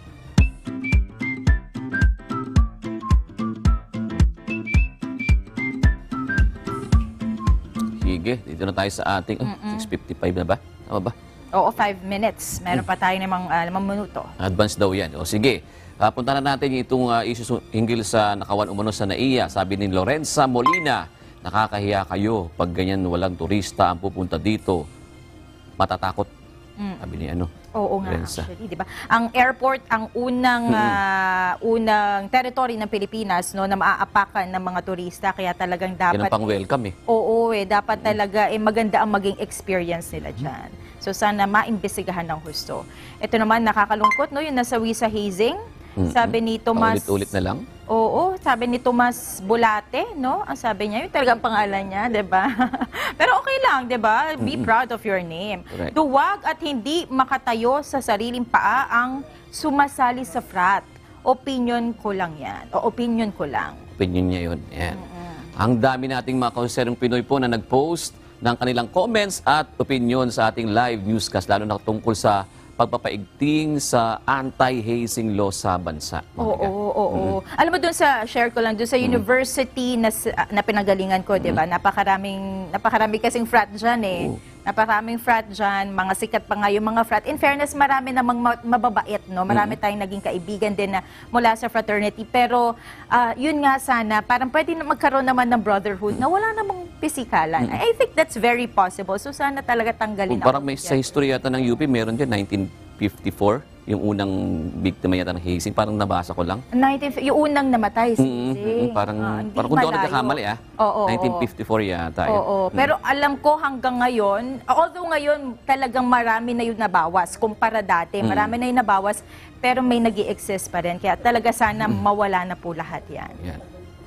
Sige, dito na tayo sa ating oh, six fifty-five na ba? Tama ba? Oo, five minutes. Meron pa tayo namang uh, limang minuto. Advance daw yan. O sige, uh, punta na natin itong uh, issue hinggil sa nakawan umano sa N A I A. Sabi ni Lorenza Molina, nakakahiya kayo pag ganyan walang turista ang pupunta dito. Matatakot. Mm. Sabi ni ano? Oo nga, Lorenza. actually, di ba? Ang airport ang unang uh, unang territory ng Pilipinas no na maaapakan ng mga turista, kaya talagang dapat yan ang pang-welcome eh. Oo, eh dapat talaga eh maganda ang maging experience nila diyan. So sana maimbestigahan ng husto. Ito naman nakakalungkot no, yung nasawi sa hazing. Mm-hmm. Sabi ni Tomas, ulit-ulit na lang. Oo, sabi ni Tomas Bulate, no? Ang sabi niya, yung talagang pangalan niya, 'di ba? Pero okay lang, 'di ba? Be mm-hmm. proud of your name. Correct. Duwag at hindi makatayo sa sariling paa ang sumasali sa frat. Opinion ko lang 'yan. O opinion ko lang. Opinion niya 'yun. Yan. Mm-hmm. Ang dami nating mga kauserong Pinoy po na nag-post ng kanilang comments at opinion sa ating live newscast, lalo na tungkol sa pagpapaigting sa anti-hazing law sa bansa. Oo, oo, oo. Mm-hmm. Alam mo dun sa, share ko lang, dun sa mm-hmm. university na, na pinagalingan ko, mm-hmm. di ba? Napakaraming, napakarami kasing frat dyan eh. Oo. Napakaraming frat dyan, mga sikat pa nga yung mga frat. In fairness, marami namang mababait, no? Marami mm-hmm. tayong naging kaibigan din na mula sa fraternity. Pero, uh, yun nga sana, parang pwede na magkaroon naman ng brotherhood mm-hmm. na wala namang pisikalan. Mm-hmm. I think that's very possible. So, sana talaga tanggalin. Parang may sa history yata ng U P, meron din, nineteen fifty-four, yung unang biktima yata ng hazing, parang nabasa ko lang. nineteen, yung unang namatay, mm-hmm. Parang, ah, parang kung doon nagkakamali ah. Oo, nineteen fifty-four yata. Oo, oo. Mm-hmm. Pero alam ko hanggang ngayon, although ngayon talagang marami na yung nabawas, kumpara dati, mm-hmm. marami na yung nabawas, pero may nag-i-exist pa rin. Kaya talaga sana mm-hmm. mawala na po lahat yan. Yan.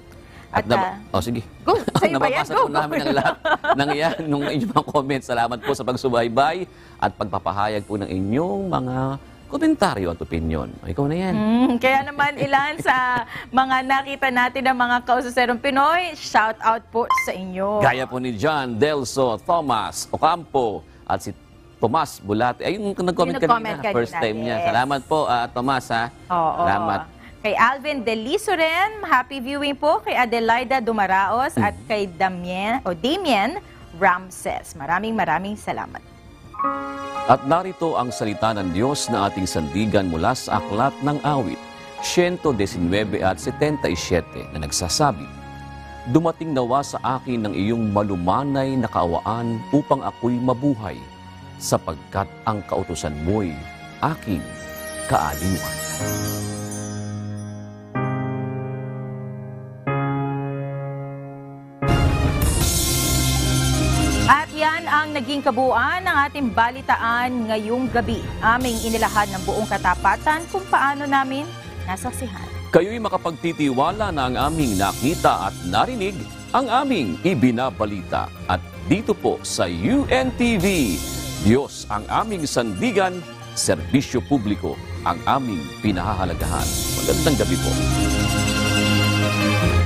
At, At uh, oh, sige. Go, sa'yo ba yan? Nababasa po namin ang lahat ng iyan nung inyong mga comments. Salamat po sa pagsubaybay at pagpapahayag po ng inyong mga komentaryo at opinion. Ikaw na yan. Mm, kaya naman ilan sa mga nakita natin ng mga kaususerong Pinoy, shout out po sa inyo. Gaya po ni John Delso, Thomas Ocampo at si Tomas Bulate. Ay, yung nag-comment kanina, kanina, first time yes. niya. Salamat po, uh, Tomas. Ha? Oo. Salamat. Kay Alvin Deliso rin, happy viewing po. Kay Adelaida Dumaraos at kay Damien, o Damien Ramses. Maraming maraming salamat. At narito ang salita ng Diyos na ating sandigan mula sa Aklat ng Awit, one nineteen at seventy-seven na nagsasabi, dumating nawa sa akin ng iyong malumanay na kaawaan upang ako'y mabuhay, sapagkat ang kautusan mo'y aking kaaliwan. Yan ang naging kabuuan ng ating balitaan ngayong gabi. Aming inilahad ng buong katapatan kung paano namin nasaksihan. Kayo'y makapagtitiwala na ang aming nakita at narinig ang aming ibinabalita. At dito po sa U N T V, Diyos ang aming sandigan, serbisyo publiko. ang aming pinahahalagahan. Magandang gabi po.